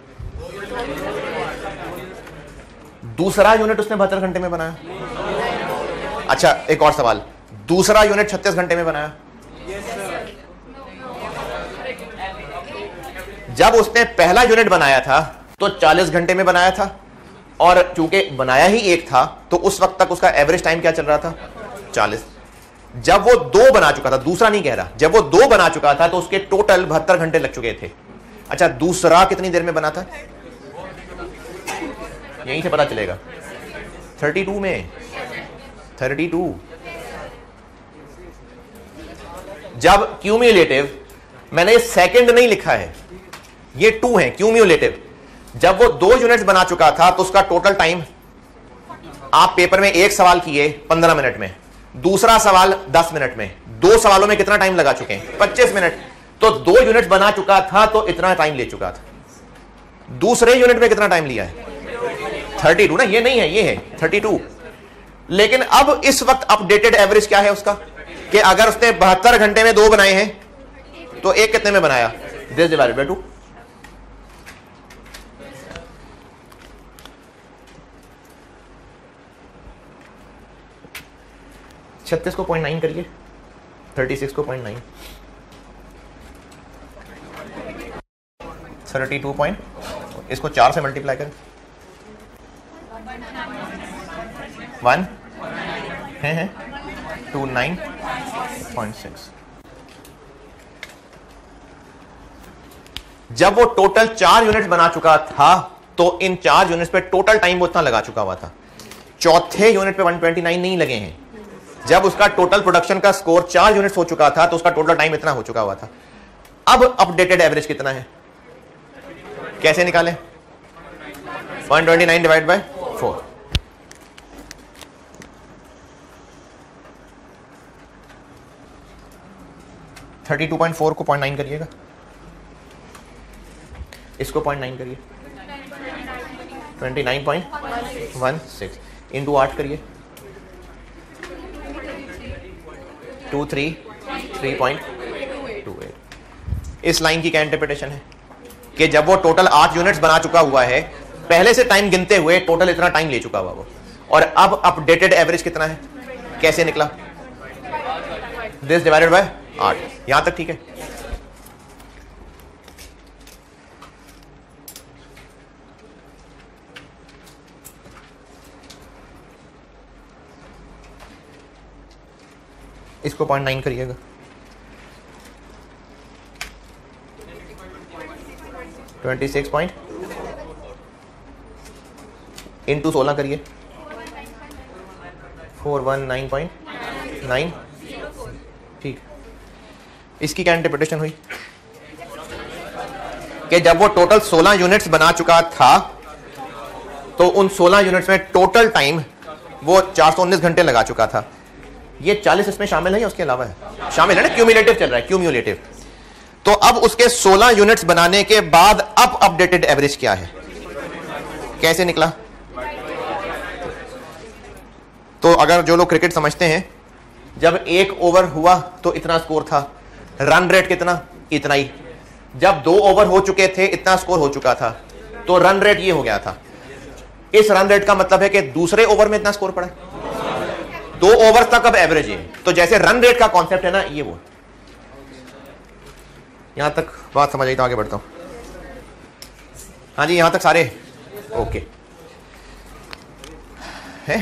दूसरा यूनिट उसने बहत्तर घंटे में बनाया। अच्छा, एक और सवाल, दूसरा यूनिट छत्तीस घंटे में बनाया। जब उसने पहला यूनिट बनाया था तो चालीस घंटे में बनाया था, और चूंकि बनाया ही एक था तो उस वक्त तक उसका एवरेज टाइम क्या चल रहा था? चालीस। जब वो दो बना चुका था, दूसरा नहीं कह रहा, जब वो दो बना चुका था तो उसके टोटल बहत्तर घंटे लग चुके थे। अच्छा, दूसरा कितनी देर में बना था? यहीं से पता चलेगा, बत्तीस में, बत्तीस। जब क्यूम्युलेटिव, मैंने सेकंड नहीं लिखा है, ये टू है क्यूम्युलेटिव, जब वो दो यूनिट्स बना चुका था तो उसका टोटल टाइम, आप पेपर में एक सवाल किए पंद्रह मिनट में, दूसरा सवाल दस मिनट में, दो सवालों में कितना टाइम लगा चुके हैं? पच्चीस मिनट। तो दो यूनिट बना चुका था तो इतना टाइम ले चुका था। दूसरे यूनिट में कितना टाइम लिया है? बत्तीस ना, ये नहीं है, ये है बत्तीस। लेकिन अब इस वक्त अपडेटेड एवरेज क्या है उसका, कि अगर उसने बहत्तर घंटे में दो बनाए हैं तो एक कितने में बनाया? This divided by two. छत्तीस को पॉइंट नाइन करिए, थर्टी सिक्स को point nine, thirty two point, इसको चार से मल्टीप्लाई करें, वन है है टू नाइन पॉइंट सिक्स। जब वो टोटल चार यूनिट्स बना चुका था तो इन चार यूनिट्स पे टोटल टाइम वो इतना लगा चुका हुआ था। चौथे यूनिट पे एक सौ उनतीस नहीं लगे हैं। जब उसका टोटल प्रोडक्शन का स्कोर चार यूनिट्स हो चुका था तो उसका टोटल टाइम इतना हो चुका हुआ था। अब अपडेटेड एवरेज कितना है, कैसे निकालें? एक सौ उनतीस डिवाइड बाय फोर। बत्तीस पॉइंट चार को पॉइंट नाइन करिएगा, इसको पॉइंट नाइन करिए, उनतीस पॉइंट वन सिक्स इंटू आठ करिए, two three three point two eight. इस लाइन की क्या इंटरप्रिटेशन है कि जब वो टोटल आठ यूनिट्स बना चुका हुआ है, पहले से टाइम गिनते हुए टोटल इतना टाइम ले चुका हुआ वो, और अब अपडेटेड एवरेज कितना है, कैसे निकला? दिस डिवाइडेड बाय आठ। यहां तक ठीक है? इसको पॉइंट नाइन करिएगा, ट्वेंटी सिक्स पॉइंट इंटू सोलह करिए, four one nine point nine. ठीक, इसकी क्या इंटरप्रिटेशन हुई कि जब वो टोटल सोलह यूनिट्स बना चुका था तो उन सोलह यूनिट्स में टोटल टाइम वो चार सौ उन्नीस घंटे लगा चुका था। ये चालीस इसमें शामिल है या उसके अलावा है? शामिल है ना, क्यूमुलेटिव चल रहा है, क्यूमुलेटिव। तो अब उसके सोलह यूनिट्स बनाने के बाद अब अपडेटेड एवरेज क्या है, कैसे निकला? तो अगर जो लोग क्रिकेट समझते हैं, जब एक ओवर हुआ तो इतना स्कोर था, रन रेट कितना, इतना ही। जब दो ओवर हो चुके थे इतना स्कोर हो चुका था, तो रन रेट ये हो गया था। इस रन रेट का मतलब है कि दूसरे ओवर में इतना स्कोर पड़ा, दो ओवर तक अब एवरेज है। तो जैसे रन रेट का कॉन्सेप्ट है ना, ये वो। यहां तक बात समझ आई तो आगे बढ़ता हूं। हाँ जी, यहां तक सारे ओके है।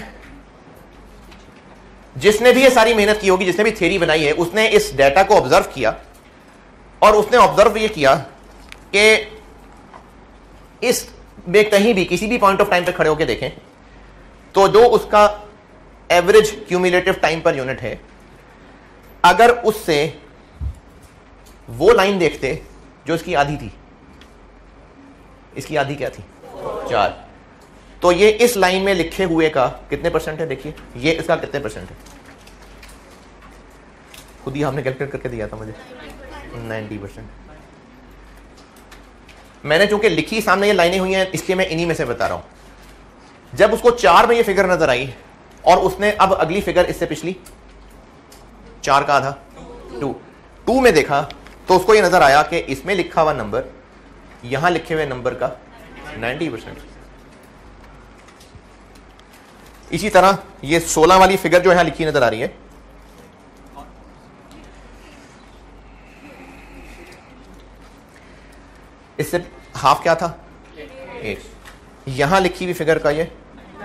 जिसने भी ये सारी मेहनत की होगी, जिसने भी थ्योरी बनाई है, उसने इस डेटा को ऑब्जर्व किया और उसने ऑब्जर्व ये किया कि इस में कहीं भी किसी भी पॉइंट ऑफ टाइम पे खड़े होकर देखें तो जो उसका average cumulative time per unit है, अगर उससे वो लाइन देखते जो इसकी आधी थी, इसकी आधी क्या थी, चार, तो ये इस लाइन में लिखे हुए का कितने परसेंट है? देखिए ये इसका कितने परसेंट है, खुद ही हमने कैलकुलेट करके दिया था मुझे, नाइन्टी परसेंट। मैंने चूंकि लिखी सामने ये लाइनें हुई हैं इसलिए मैं इन्हीं में से बता रहा हूं। जब उसको चार में ये फिगर नजर आई और उसने अब अगली फिगर इससे पिछली चार का आधा टू टू में देखा, तो उसको ये नजर आया कि इसमें लिखा हुआ नंबर यहां लिखे हुए नंबर का नाइन्टी परसेंट। इसी तरह ये सोलह वाली फिगर जो यहां लिखी नजर आ रही है, इससे हाफ क्या था, एक। यहां लिखी हुई फिगर का ये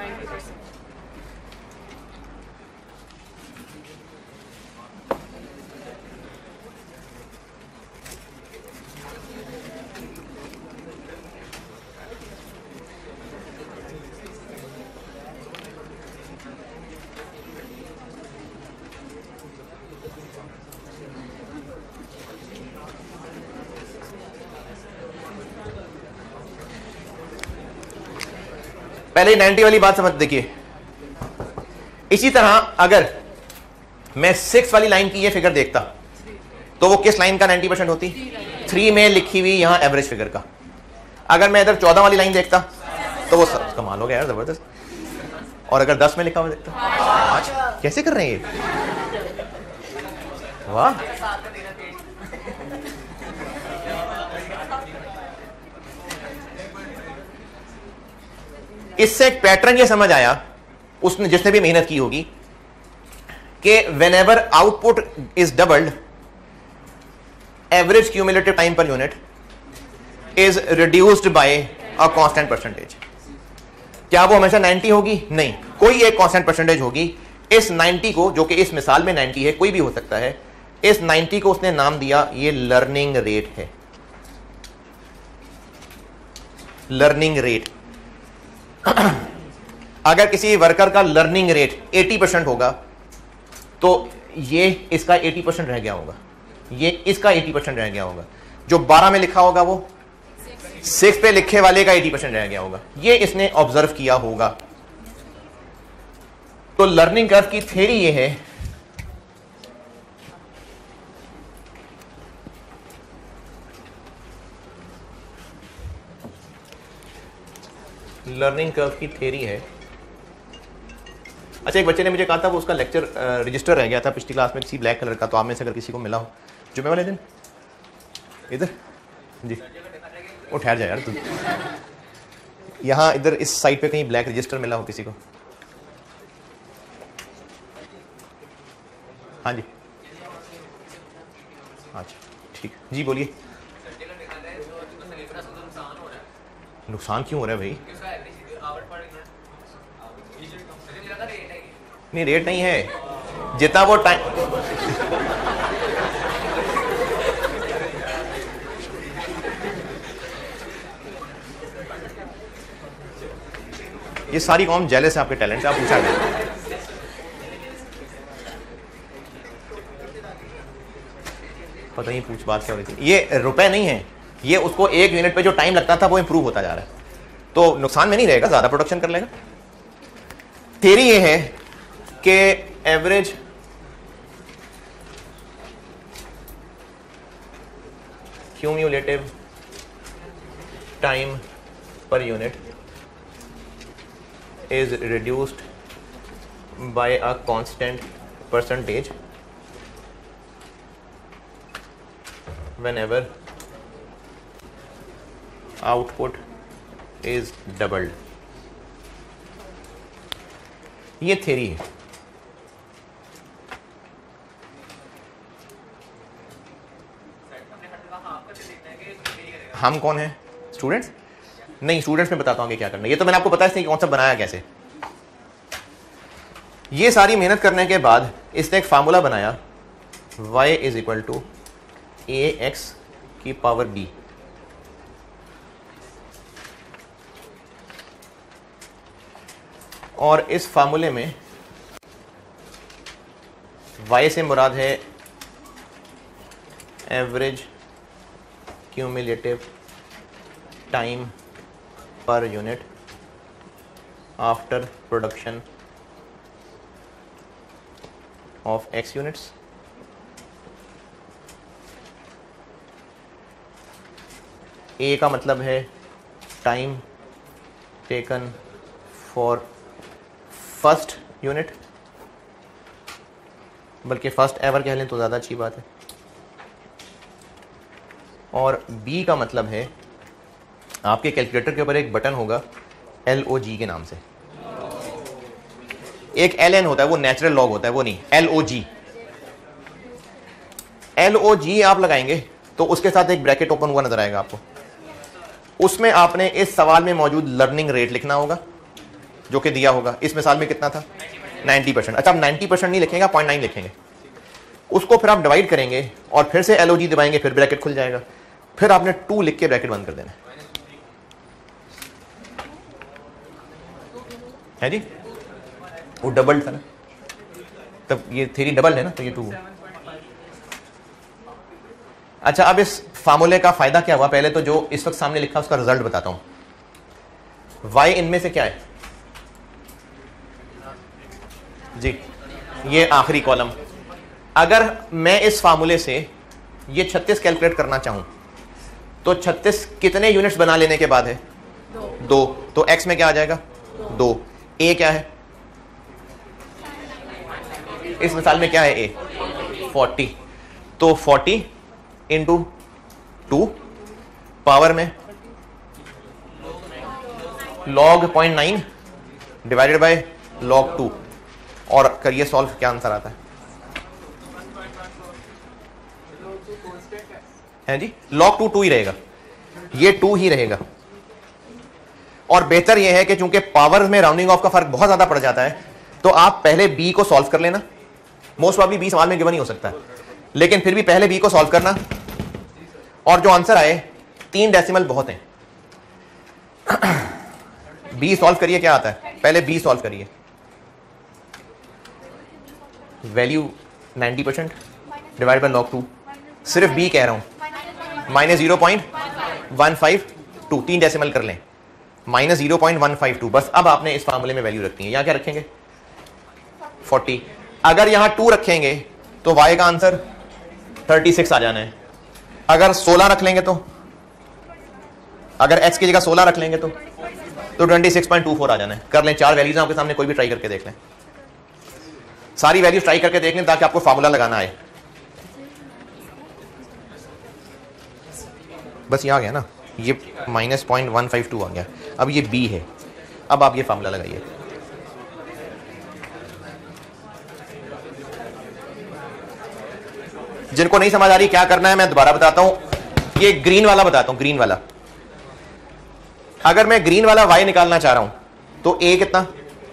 पहले नाइन्टी वाली बात समझ देखिए। इसी तरह अगर मैं सिक्स वाली लाइन की ये फिगर देखता तो वो किस लाइन का नाइन्टी परसेंट होती, थ्री में लिखी हुई यहां एवरेज फिगर का। अगर मैं इधर चौदह वाली लाइन देखता तो वो कमाल हो गया यार, जबरदस्त। और अगर दस में लिखा हुआ देखता, आज कैसे कर रहे हैं ये, वाह। इससे एक पैटर्न ये समझ आया उसने, जिसने भी मेहनत की होगी, कि whenever output is doubled, average cumulative time per unit is reduced by a constant percentage. क्या वो हमेशा नाइन्टी होगी? नहीं, कोई एक कांस्टेंट परसेंटेज होगी। इस नाइन्टी को, जो कि इस मिसाल में नाइन्टी है, कोई भी हो सकता है, इस नाइन्टी को उसने नाम दिया ये लर्निंग रेट है। लर्निंग रेट अगर किसी वर्कर का लर्निंग रेट अस्सी परसेंट होगा तो ये इसका अस्सी परसेंट रह गया होगा, ये इसका अस्सी परसेंट रह गया होगा। जो बारह में लिखा होगा वो सिक्स पे लिखे वाले का अस्सी परसेंट रह गया होगा। ये इसने ऑब्जर्व किया होगा। तो लर्निंग कर्व की थ्योरी ये है लर्निंग कर्व की थ्योरी है। अच्छा, एक बच्चे ने मुझे कहा था वो उसका लेक्चर रजिस्टर रह गया था पिछली क्लास में किसी ब्लैक कलर का, तो आप में से अगर किसी को मिला हो जुम्मे वाले दिन, इधर जी वो ठहर जाए यार तुम, यहाँ इधर इस साइड पे कहीं ब्लैक रजिस्टर मिला हो किसी को? हाँ जी, अच्छा ठीक जी, बोलिए। नुकसान क्यों हो रहा है भाई? नहीं, रेट नहीं है, जितना वो टाइम ये सारी कौम जेलस है आपके टैलेंट से, आप पूछा गया। पता नहीं पूछ बात क्या हो रही थी। ये रुपए नहीं है, ये उसको एक यूनिट पे जो टाइम लगता था वो इंप्रूव होता जा रहा है, तो नुकसान में नहीं रहेगा, ज्यादा प्रोडक्शन कर लेगा। थियरी ये है कि average cumulative time per unit is reduced by a constant percentage whenever output is doubled. ये थ्योरी है। हम कौन हैं? स्टूडेंट्स? नहीं, स्टूडेंट्स में बताता हूँ कि क्या करना है। ये तो मैंने आपको बताया इसने कौन सा बनाया कैसे। ये सारी मेहनत करने के बाद इसने एक फार्मूला बनाया, y is equal to A X की पावर b। और इस फार्मूले में y से मुराद है average cumulative time per unit after production of x units. a का मतलब है time taken for first unit, बल्कि फर्स्ट एवर कह लें तो ज़्यादा अच्छी बात है। और b का मतलब है, आपके कैलकुलेटर के ऊपर एक बटन होगा एल ओ जी के नाम से, एक एल एन होता है, वो नेचुरल लॉग होता है, वो नहीं, एल ओ जी। एल ओ जी आप लगाएंगे तो उसके साथ एक ब्रैकेट ओपन हुआ नजर आएगा आपको। उसमें आपने इस सवाल में मौजूद लर्निंग रेट लिखना होगा जो कि दिया होगा। इस मिसाल में कितना था? नब्बे परसेंट। अच्छा, आप नब्बे परसेंट नहीं लिखेंगे, पॉइंट नाइन लिखेंगे। उसको फिर आप डिवाइड करेंगे और फिर से एल ओ जी दबाएंगे, फिर ब्रैकेट खुल जाएगा। फिर आपने टू लिख के ब्रैकेट बंद कर देना है जी। वो डबल था ना, तब ये थ्री डबल है ना, तो ये टू। अच्छा, अब इस फार्मूले का फायदा क्या हुआ? पहले तो जो इस वक्त सामने लिखा उसका रिजल्ट बताता हूं। y इनमें से क्या है जी? ये आखिरी कॉलम। अगर मैं इस फार्मूले से ये छत्तीस कैलकुलेट करना चाहूं तो छत्तीस कितने यूनिट्स बना लेने के बाद है? दो, दो। तो x में क्या आ जाएगा? दो। a क्या है इस मिसाल में? क्या है a? चालीस। तो चालीस इंटू टू पावर में log point nine divided by log two, और करिए सॉल्व, क्या आंसर आता है? है जी, लॉग टू टू ही रहेगा, ये टू ही रहेगा। और बेहतर यह है कि चूंकि पावर में राउंडिंग ऑफ का फर्क बहुत ज्यादा पड़ जाता है, तो आप पहले बी को सॉल्व कर लेना। मोस्ट प्रॉब्ली बी सवाल में गिवन ही हो सकता है, लेकिन फिर भी पहले बी को सॉल्व करना, और जो आंसर आए, तीन डेसिमल बहुत हैं। बी सॉल्व करिए, क्या आता है? पहले बी सॉल्व करिए। वैल्यू नब्बे percent divide by log two, सिर्फ बी कह रहा हूं, minus zero point one five two, तीन डेसिमल कर लें, minus zero point one five two. बस अब आपने इस फार्मूले में वैल्यू रखनी है। यहां क्या रखेंगे? चालीस। अगर यहां टू रखेंगे तो y का आंसर छत्तीस आ जाना है। अगर सोलह रख लेंगे तो, अगर x की जगह सोलह रख लेंगे तो तो छब्बीस पॉइंट टू फोर आ जाना है। कर लें, चार वैल्यूज आपके सामने, कोई भी ट्राई करके देख लें, सारी वैल्यूज ट्राई करके देख लें ताकि आपको फार्मूला लगाना आए। बस यहां आ गया ना, ये minus point one five two आ गया। अब ये b है, अब आप ये फार्मूला लगाइए। जिनको नहीं समझ आ रही क्या करना है मैं दोबारा बताता हूं। ये ग्रीन वाला बताता हूं, ग्रीन वाला। अगर मैं ग्रीन वाला y निकालना चाह रहा हूं तो a कितना?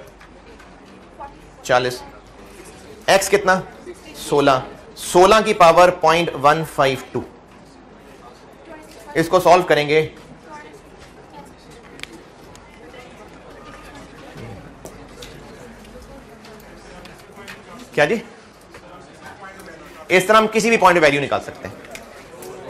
चालीस। x कितना? सोलह। सोलह की power point one five two. इसको सॉल्व करेंगे, क्या जी? इस तरह हम किसी भी पॉइंट वैल्यू निकाल सकते हैं।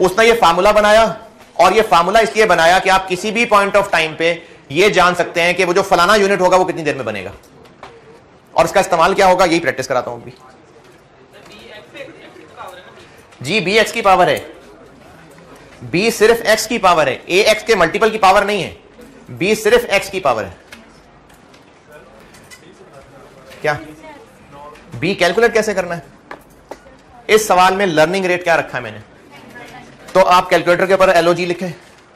उसने ये फार्मूला बनाया, और ये फार्मूला इसलिए बनाया कि आप किसी भी पॉइंट ऑफ टाइम पे ये जान सकते हैं कि वो जो फलाना यूनिट होगा वो कितनी देर में बनेगा, और इसका इस्तेमाल क्या होगा, यही प्रैक्टिस कराता हूं अभी। जी बी एक्स की पावर है, बी सिर्फ एक्स की पावर है, ए एक्स के मल्टीपल की पावर नहीं है, बी सिर्फ एक्स की पावर है। क्या बी कैलकुलेट कैसे करना है? इस सवाल में लर्निंग रेट क्या रखा है मैंने, तो आप कैलकुलेटर के ऊपर एलओजी लिखें,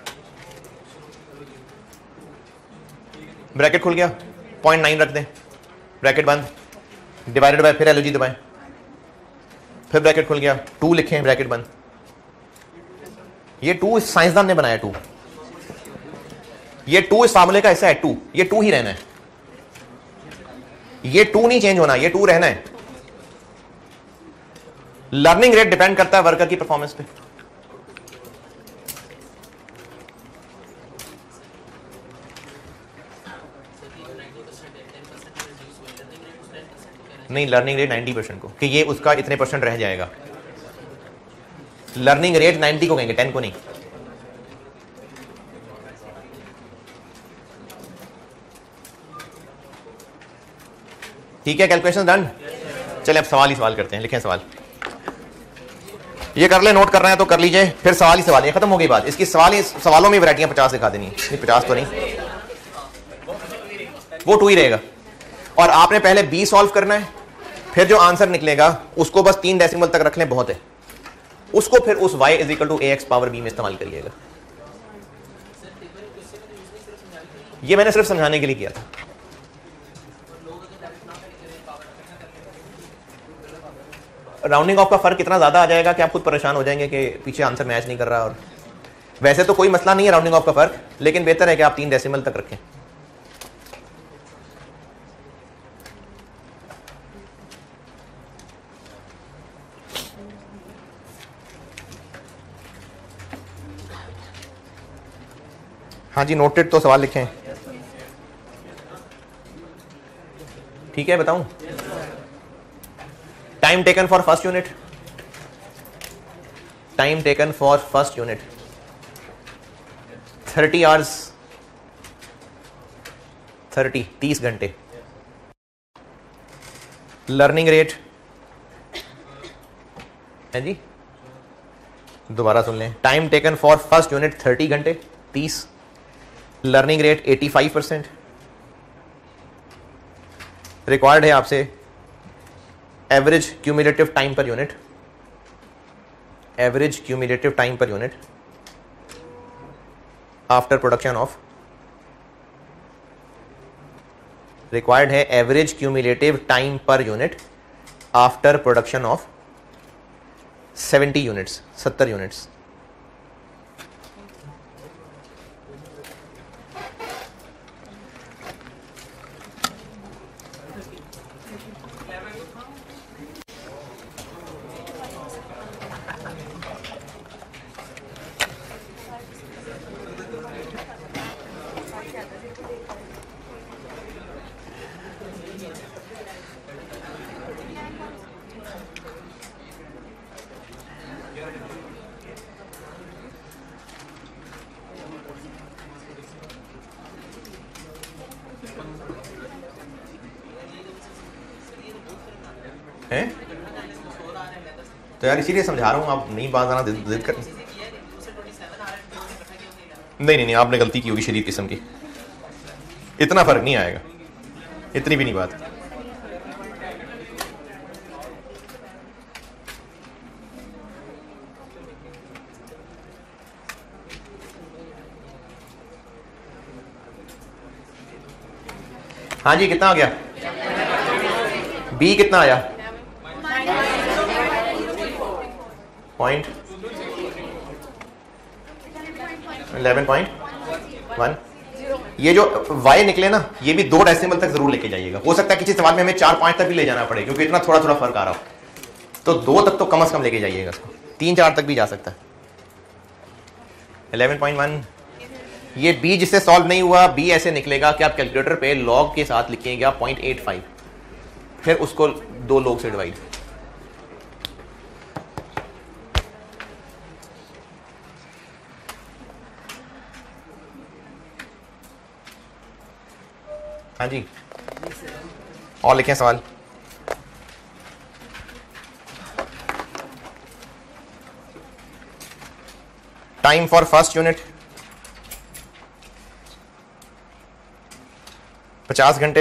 ब्रैकेट खुल गया, पॉइंट नाइन रख दें, ब्रैकेट बंद, डिवाइडेड बाय, फिर एलओजी दबाएं, फिर ब्रैकेट खुल गया, टू लिखें, ब्रैकेट बंद। ये टू इस साइंसदान ने बनाया, टू, ये टू इस फार्मूले का हिस्सा है, टू, ये टू ही रहना है, ये टू नहीं चेंज होना, ये टू रहना है। लर्निंग रेट डिपेंड करता है वर्कर की परफॉर्मेंस पे। नहीं, लर्निंग रेट नाइन्टी परसेंट को, कि ये उसका इतने परसेंट रह जाएगा। लर्निंग रेट नाइन्टी को कहेंगे, टेन को नहीं। ठीक है, कैलकुलेशन डन। चले अब सवाल ही सवाल करते हैं, लिखें सवाल, ये कर ले, नोट करना है तो कर लीजिए, फिर सवाल ही सवाल, ये खत्म हो गई बात। इसकी सवाल ही सवालों में वैरायटियां पचास दिखा देनी है, नहीं पचास तो नहीं, वो टू ही रहेगा। और आपने पहले बी सॉल्व करना है, फिर जो आंसर निकलेगा उसको बस तीन डेसिमल तक रख लें, बहुत है, उसको फिर उस y is equal to A X power B में इस्तेमाल करिएगा। ये मैंने सिर्फ समझाने के लिए किया था। राउंडिंग ऑफ का फर्क इतना ज्यादा आ जाएगा कि आप खुद परेशान हो जाएंगे कि पीछे आंसर मैच नहीं कर रहा। और वैसे तो कोई मसला नहीं है राउंडिंग ऑफ का फर्क, लेकिन बेहतर है कि आप तीन डेसिमल तक रखें। हाँ जी, नोटेड, तो सवाल लिखें। ठीक है, बताऊं? Time taken for first unit, time taken for first unit thirty hours, thirty तीस घंटे। लर्निंग रेट है जी, दोबारा सुन लें, time taken for first unit thirty घंटे, तीस। Learning rate eighty five percent. Required है आपसे average cumulative time per unit, average cumulative time per unit after production of, required है average cumulative time per unit after production of seventy units, सत्तर units. हैं? तो यार इसीलिए समझा रहा हूँ, आप नहीं बात आना जिद कर। नहीं नहीं नहीं, आपने गलती की होगी शरीफ किस्म की, इतना फर्क नहीं आएगा, इतनी भी नहीं बात। हाँ जी, कितना आ गया? बी कितना आया? Point eleven point one. ये जो y निकले ना, ये भी दो डेसिमल तक जरूर लेके जाइएगा। हो सकता है किसी सवाल में हमें चार पांच तक भी ले जाना पड़े, क्योंकि इतना थोड़ा थोड़ा फर्क आ रहा हो, तो दो तक तो कम से कम लेके जाइएगा इसको, तीन चार तक भी जा सकता है। Eleven point one. ये b जिससे सॉल्व नहीं हुआ, b ऐसे निकलेगा कि आप कैलकुलेटर पे लॉग के साथ लिखिएगा पॉइंट एट फाइव, फिर उसको दो लॉग से डिवाइड। हाँ जी, और लिखें सवाल। टाइम फॉर फर्स्ट यूनिट पचास घंटे,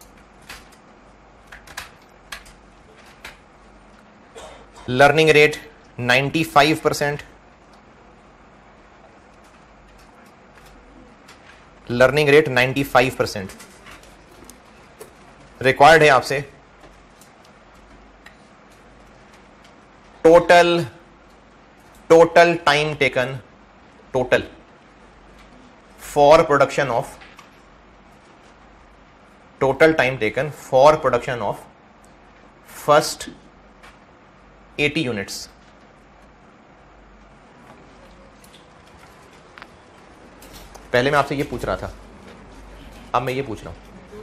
लर्निंग रेट पचानवे परसेंट, लर्निंग रेट पचानवे परसेंट। रिक्वायर्ड है आपसे total total time taken total for production of total time taken for production of first अस्सी यूनिट्स। पहले मैं आपसे ये पूछ रहा था, अब मैं ये पूछ रहा हूं।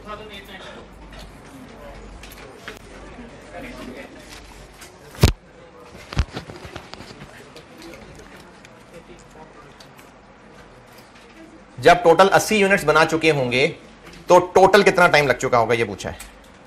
जब टोटल अस्सी यूनिट्स बना चुके होंगे तो टोटल कितना टाइम लग चुका होगा, ये पूछा है।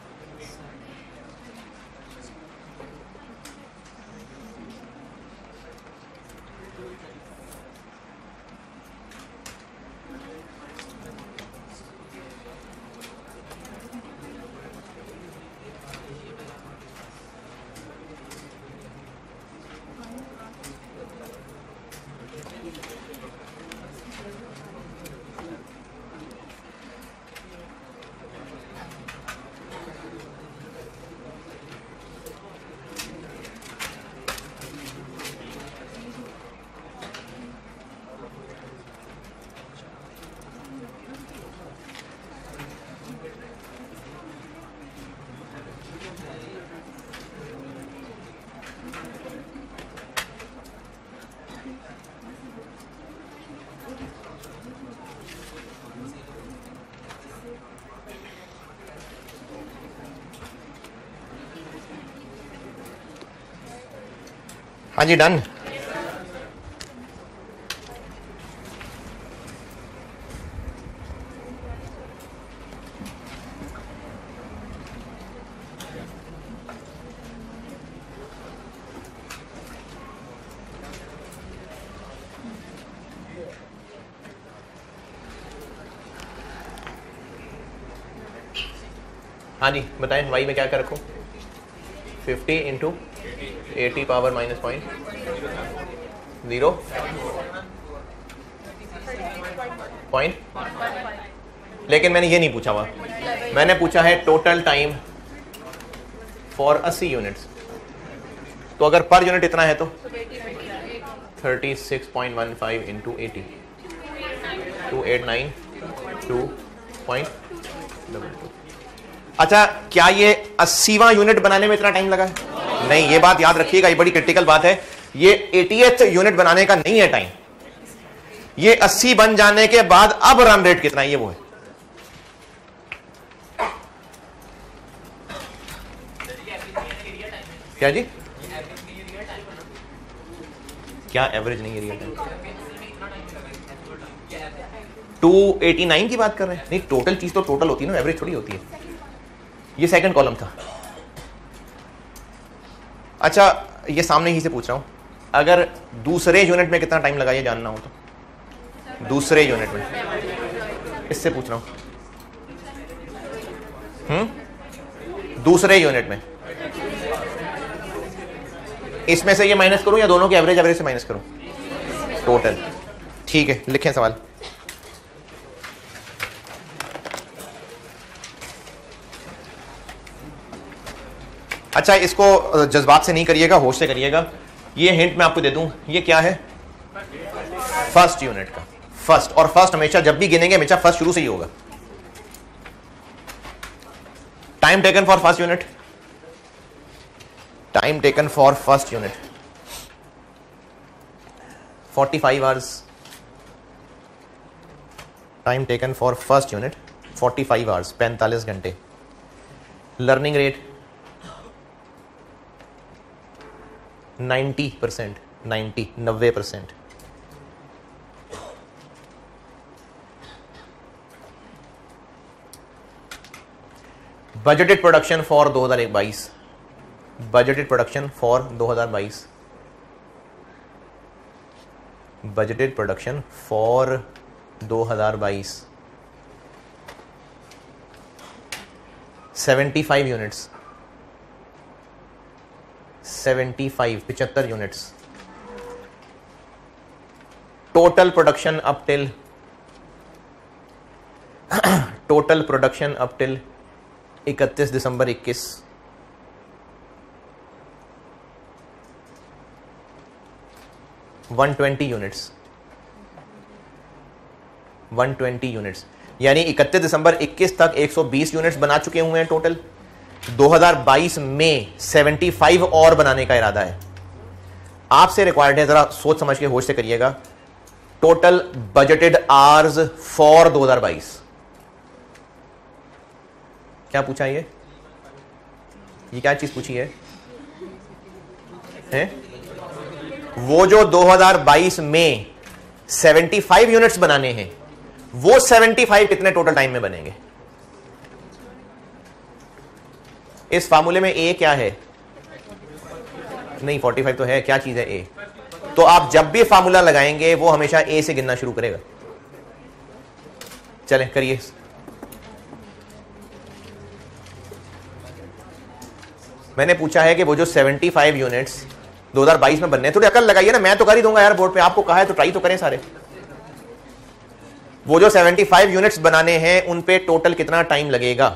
हाँ जी, डन। हाँ जी बताएं, वाई में क्या कर रखूं? Fifty into eighty power minus point zero point. लेकिन मैंने ये नहीं पूछा हुआ, मैंने पूछा है टोटल टाइम फॉर अस्सी यूनिट्स। तो अगर पर यूनिट इतना है तो thirty six point one five into eighty two eight nine two point. अच्छा, क्या ये अस्सीवां यूनिट बनाने में इतना टाइम लगा है? नहीं, ये बात याद रखिएगा, ये बड़ी क्रिटिकल बात है। ये एटीएथ यूनिट बनाने का नहीं है टाइम, ये अस्सी बन जाने के बाद अब रन रेट कितना है, ये वो है। क्या जी? क्या एवरेज नहीं है real time? Two eighty nine की बात कर रहे हैं? नहीं, टोटल चीज तो टोटल होती है ना, एवरेज थोड़ी होती है। ये सेकंड कॉलम था। अच्छा, ये सामने ही से पूछ रहा हूं, अगर दूसरे यूनिट में कितना टाइम लगा ये जानना हो तो दूसरे यूनिट में, इससे पूछ रहा हूं। हम्म दूसरे यूनिट में इसमें से ये माइनस करूं या दोनों के एवरेज एवरेज से माइनस करूं? टोटल। ठीक है, लिखें सवाल। अच्छा, इसको जज्बात से नहीं करिएगा, होश से करिएगा। ये हिंट मैं आपको दे दूं, ये क्या है? फर्स्ट यूनिट का फर्स्ट, और फर्स्ट हमेशा जब भी गिनेंगे हमेशा फर्स्ट शुरू से ही होगा। Time taken for first unit, time taken for first unit forty five hours. Time taken for first unit forty five hours, पैंतालीस घंटे। Learning rate ninety percent, ninety नब्बे परसेंट। बजटेड प्रोडक्शन फॉर दो हज़ार बाईस, बजटेड प्रोडक्शन फॉर दो हज़ार बाईस, budgeted production for दो हज़ार बाईस seventy five units, seventy five पिचहत्तर units. Total production up till total production up till इकतीस दिसंबर इक्कीस one twenty units, one twenty units, यानी इकतीस दिसंबर इक्कीस तक एक सौ बीस यूनिट्स बना चुके हुए हैं टोटल। दो हज़ार बाईस में पचहत्तर और बनाने का इरादा है। आपसे रिक्वायर्ड है, जरा सोच समझ के होश से करिएगा। टोटल बजटेड आवर्स फॉर दो हज़ार बाईस, क्या पूछा ये ये क्या चीज पूछी है, है? वो जो दो हज़ार बाईस में पचहत्तर यूनिट्स बनाने हैं, वो पचहत्तर कितने टोटल टाइम में बनेंगे? इस फार्मूले में ए क्या है? नहीं, पैंतालीस तो है, क्या चीज है ए? तो आप जब भी फार्मूला लगाएंगे वो हमेशा ए से गिनना शुरू करेगा। चलें करिए। मैंने पूछा है कि वो जो पचहत्तर यूनिट्स दो हज़ार बाईस में बनने हैं, थोड़ी अकल लगाइए ना, मैं तो कर ही दूंगा यार बोर्ड पे, आपको कहा है तो ट्राई तो करें सारे। वो जो पचहत्तर यूनिट्स बनाने हैं उन पे टोटल कितना टाइम लगेगा?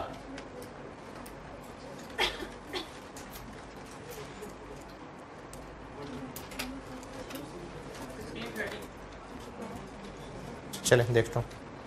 चले देखता हूं।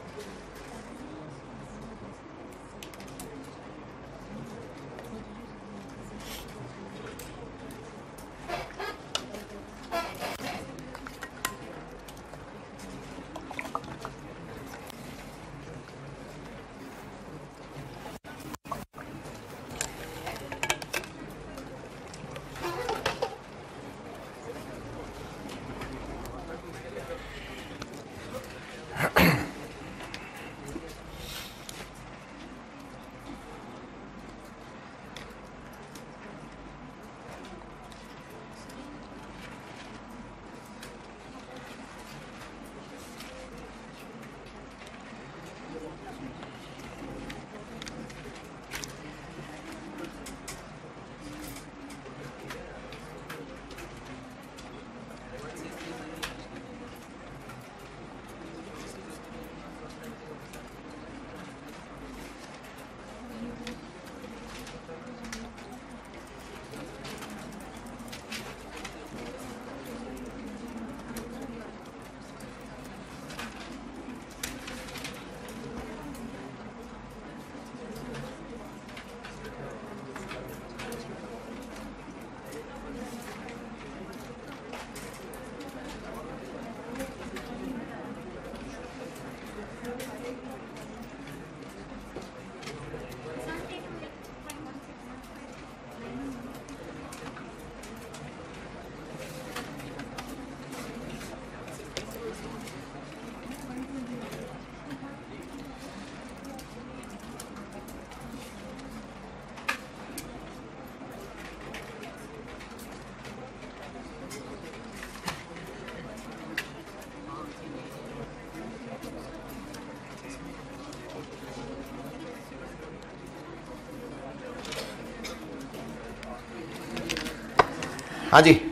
हाँ जी,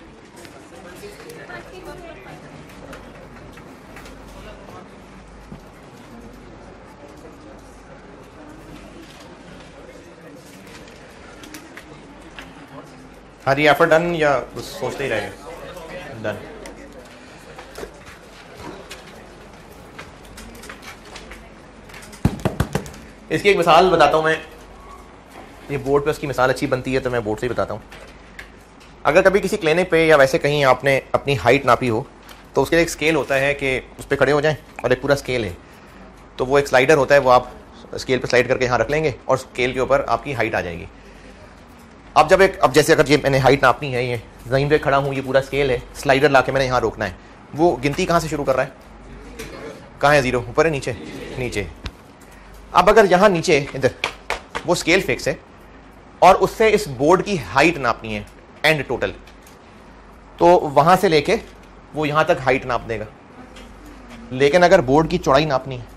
हाँ जी, एफर्ट डन या कुछ सोचते ही रहेंगे? डन। इसकी एक मिसाल बताता हूँ मैं, ये बोर्ड पे उसकी मिसाल अच्छी बनती है तो मैं बोर्ड से ही बताता हूँ। अगर कभी किसी क्लिनिक पे या वैसे कहीं आपने अपनी हाइट नापी हो तो उसके लिए एक स्केल होता है कि उस पर खड़े हो जाएं और एक पूरा स्केल है, तो वो एक स्लाइडर होता है, वो आप स्केल पे स्लाइड करके यहाँ रख लेंगे और स्केल के ऊपर आपकी हाइट आ जाएगी। अब जब एक अब जैसे अगर ये मैंने हाइट नापनी है, ये ज़मीन पे खड़ा हूँ, ये पूरा स्केल है, स्लाइडर ला के मैंने यहाँ रोकना है, वो गिनती कहाँ से शुरू कर रहा है? कहाँ है ज़ीरो? ऊपर है नीचे? नीचे। अब अगर यहाँ नीचे इधर वो स्केल फिक्स है और उससे इस बोर्ड की हाइट नापनी है एंड टोटल, तो वहां से लेके वो यहां तक हाइट नाप देगा। लेकिन अगर बोर्ड की चौड़ाई नापनी है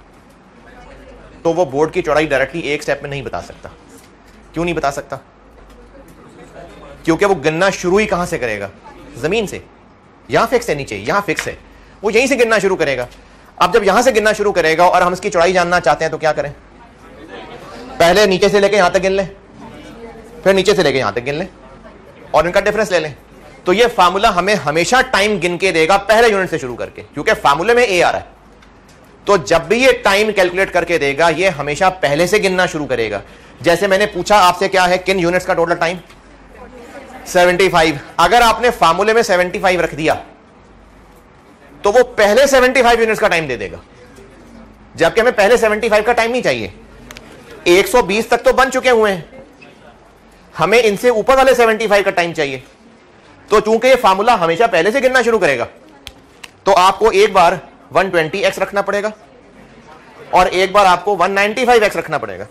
तो वो बोर्ड की चौड़ाई डायरेक्टली एक स्टेप में नहीं बता सकता। क्यों नहीं बता सकता? क्योंकि वो गिनना शुरू ही कहां से करेगा? जमीन से। यहां फिक्स है नीचे, यहां फिक्स है, वो यहीं से गिनना शुरू करेगा। अब जब यहां से गिनना शुरू करेगा और हम इसकी चौड़ाई जानना चाहते हैं तो क्या करें? पहले नीचे से लेके यहां तक गिन लें, फिर नीचे से लेके यहां तक गिन लें और इनका डिफरेंस ले लें। तो ये फार्मूला हमें हमेशा टाइम गिन के देगा पहले यूनिट से शुरू करके, क्योंकि फार्मूले में ए आ रहा है। तो जब भी ये टाइम कैलकुलेट करके देगा ये हमेशा पहले से गिनना शुरू करेगा। जैसे मैंने पूछा आपसे क्या है, किन यूनिट्स का टोटल टाइम? पचहत्तर। अगर आपने फार्मूले में पचहत्तर रख दिया तो वो पहले पचहत्तर यूनिट्स का टाइम दे देगा, जबकि हमें पहले पचहत्तर का टाइम नहीं चाहिए। एक सौ बीस तक तो बन चुके हुए हैं, हमें इनसे ऊपर वाले पचहत्तर का टाइम चाहिए। तो चूंकि ये फार्मूला हमेशा पहले से गिनना शुरू करेगा तो आपको एक बार एक सौ बीस एक्स रखना पड़ेगा और एक बार आपको एक सौ पचानवे एक्स रखना पड़ेगा।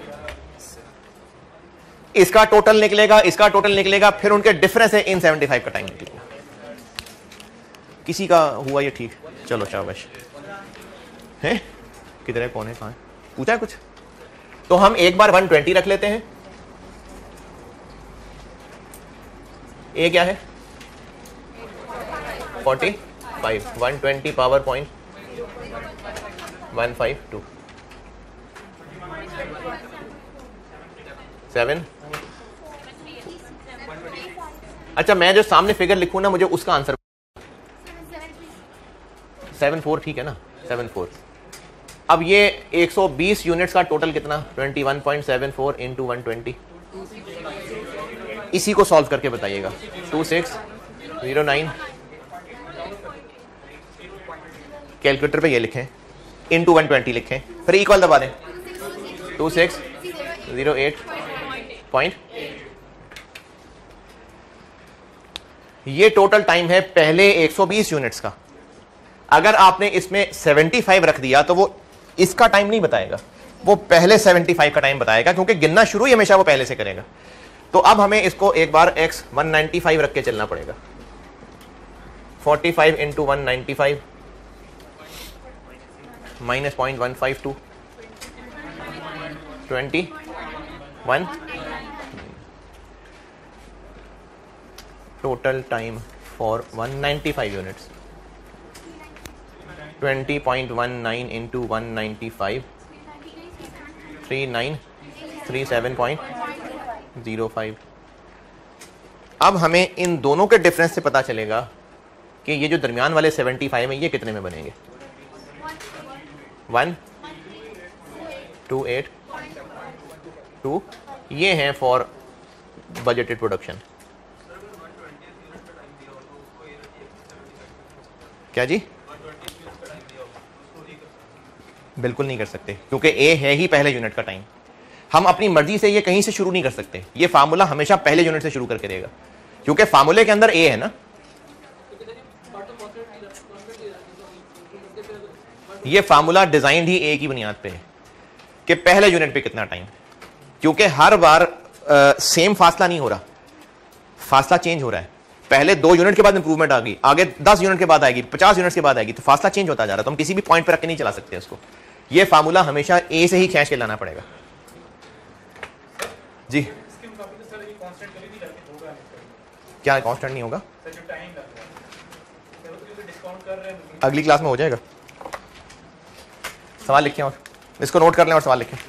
इसका टोटल निकलेगा, इसका टोटल निकलेगा, फिर उनके डिफरेंस है इन पचहत्तर का टाइम निकलेगा। किसी का हुआ ये ठीक? चलो शाबाश। है किधर है, कौन है, कहां है? पूछा है कुछ? तो हम एक बार एक सौ बीस रख लेते हैं। ए क्या है? पैंतालीस। एक सौ बीस पावर पॉइंट एक सौ बावन। सेवन। अच्छा, मैं जो सामने फिगर लिखूं ना, मुझे उसका आंसर सेवन फोर, ठीक है ना? Seven four. अब ये एक सौ बीस यूनिट्स का टोटल कितना? इक्कीस पॉइंट सेवन फोर इंटू एक सौ बीस। इसी को सॉल्व करके बताइएगा। Two six zero nine, calculator पे ये लिखें, इंटू वन ट्वेंटी लिखें, फिर इक्वल दबा दें। Two six zero eight point. ये टोटल टाइम है पहले एक सौ बीस यूनिट्स का। अगर आपने इसमें पचहत्तर रख दिया तो वो इसका टाइम नहीं बताएगा, वो पहले पचहत्तर का टाइम बताएगा, क्योंकि गिनना शुरू ही हमेशा वो पहले से करेगा। तो अब हमें इसको एक बार x एक सौ पचानवे रख के चलना पड़ेगा। पैंतालीस into one ninety five minus point one five two, twenty one. Total time for one ninety five units twenty point one nine into one ninety five, three nine three seven point zero five. अब हमें इन दोनों के difference से पता चलेगा कि ये जो दरमियान वाले पचहत्तर में ये कितने में बनेंगे। वन टू एट टू, ये हैं फॉर बजटेड प्रोडक्शन। क्या जी? बिल्कुल नहीं कर सकते, क्योंकि ए है ही पहले यूनिट का टाइम। हम अपनी मर्जी से ये कहीं से शुरू नहीं कर सकते, ये फार्मूला हमेशा पहले यूनिट से शुरू करके देगा, क्योंकि फार्मूले के अंदर ए है ना। ये फार्मूला डिजाइन ही ए की बुनियाद पे है कि पहले यूनिट पे कितना टाइम, क्योंकि हर बार आ, सेम फासला नहीं हो रहा, फासला चेंज हो रहा है। पहले दो यूनिट के बाद इंप्रूवमेंट आ गई, आगे दस यूनिट के बाद आएगी, पचास यूनिट के बाद आएगी, तो फासला चेंज होता जा रहा है। तो हम किसी भी पॉइंट पर रख के नहीं चला सकते उसको। ये फार्मूला हमेशा ए से ही खींच के लाना पड़ेगा जी। क्या कांस्टेंट नहीं होगा? अगली क्लास में हो जाएगा। सवाल लिखें और इसको नोट कर लें और सवाल लिखें।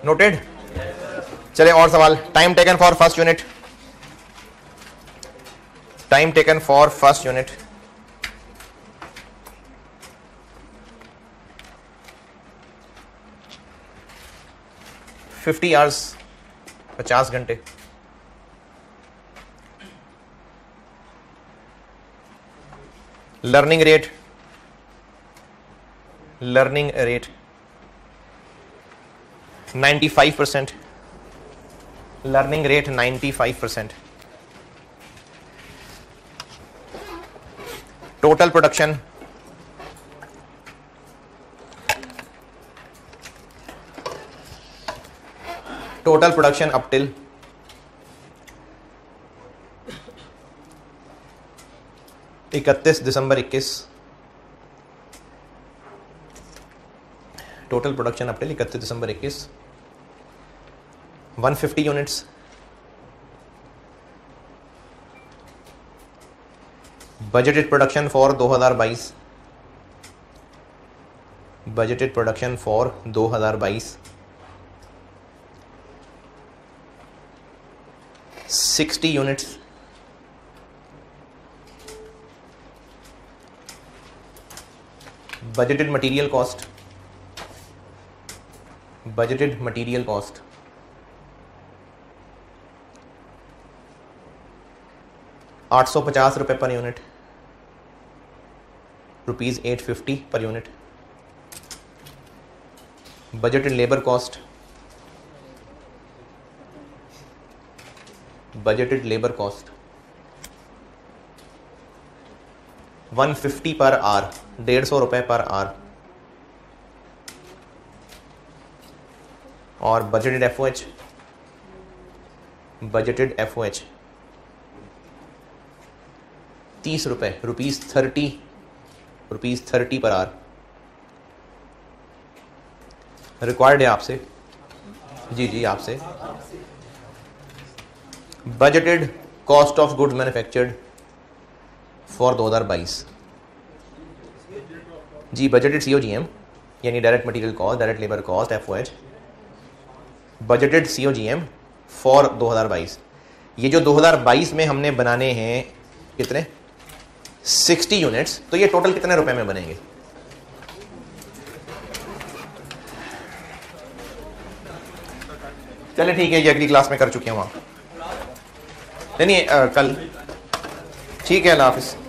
नोटेड। चले और सवाल। Time taken for first unit, time taken for first unit fifty hours, पचास घंटे। Learning rate, learning rate ninety five percent, learning rate ninety five percent. Total production total production up till इकतीस दिसंबर इक्कीस, total production up till इकतीस दिसंबर इक्कीस one fifty units. Budgeted production for दो हज़ार बाईस, बजटेड प्रोडक्शन फॉर दो हज़ार बाईस sixty units. Budgeted material cost, budgeted material cost आठ सौ पचास रुपये per unit, rupees eight fifty per unit. Budgeted labour cost, budgeted labour cost one fifty per hour, डेढ़ सौ रुपये पर आर। और budgeted F O H, budgeted F O H तीस रुपये, rupees thirty, rupees thirty per are. Required है आपसे, जी जी आपसे। Budgeted cost of goods manufactured for दो हज़ार बाईस, जी बजटेड सीओजीएम यानी direct material cost, direct labour cost, FOH. Budgeted COGM for दो हज़ार बाईस। ये जो दो हज़ार बाईस में हमने बनाने हैं कितने, साठ यूनिट्स, तो ये टोटल कितने रुपए में बनेंगे? चले ठीक है, ये अगली क्लास में कर चुके हैं वहां। नहीं नहीं आ, कल ठीक है, अल्लाह हाफिज।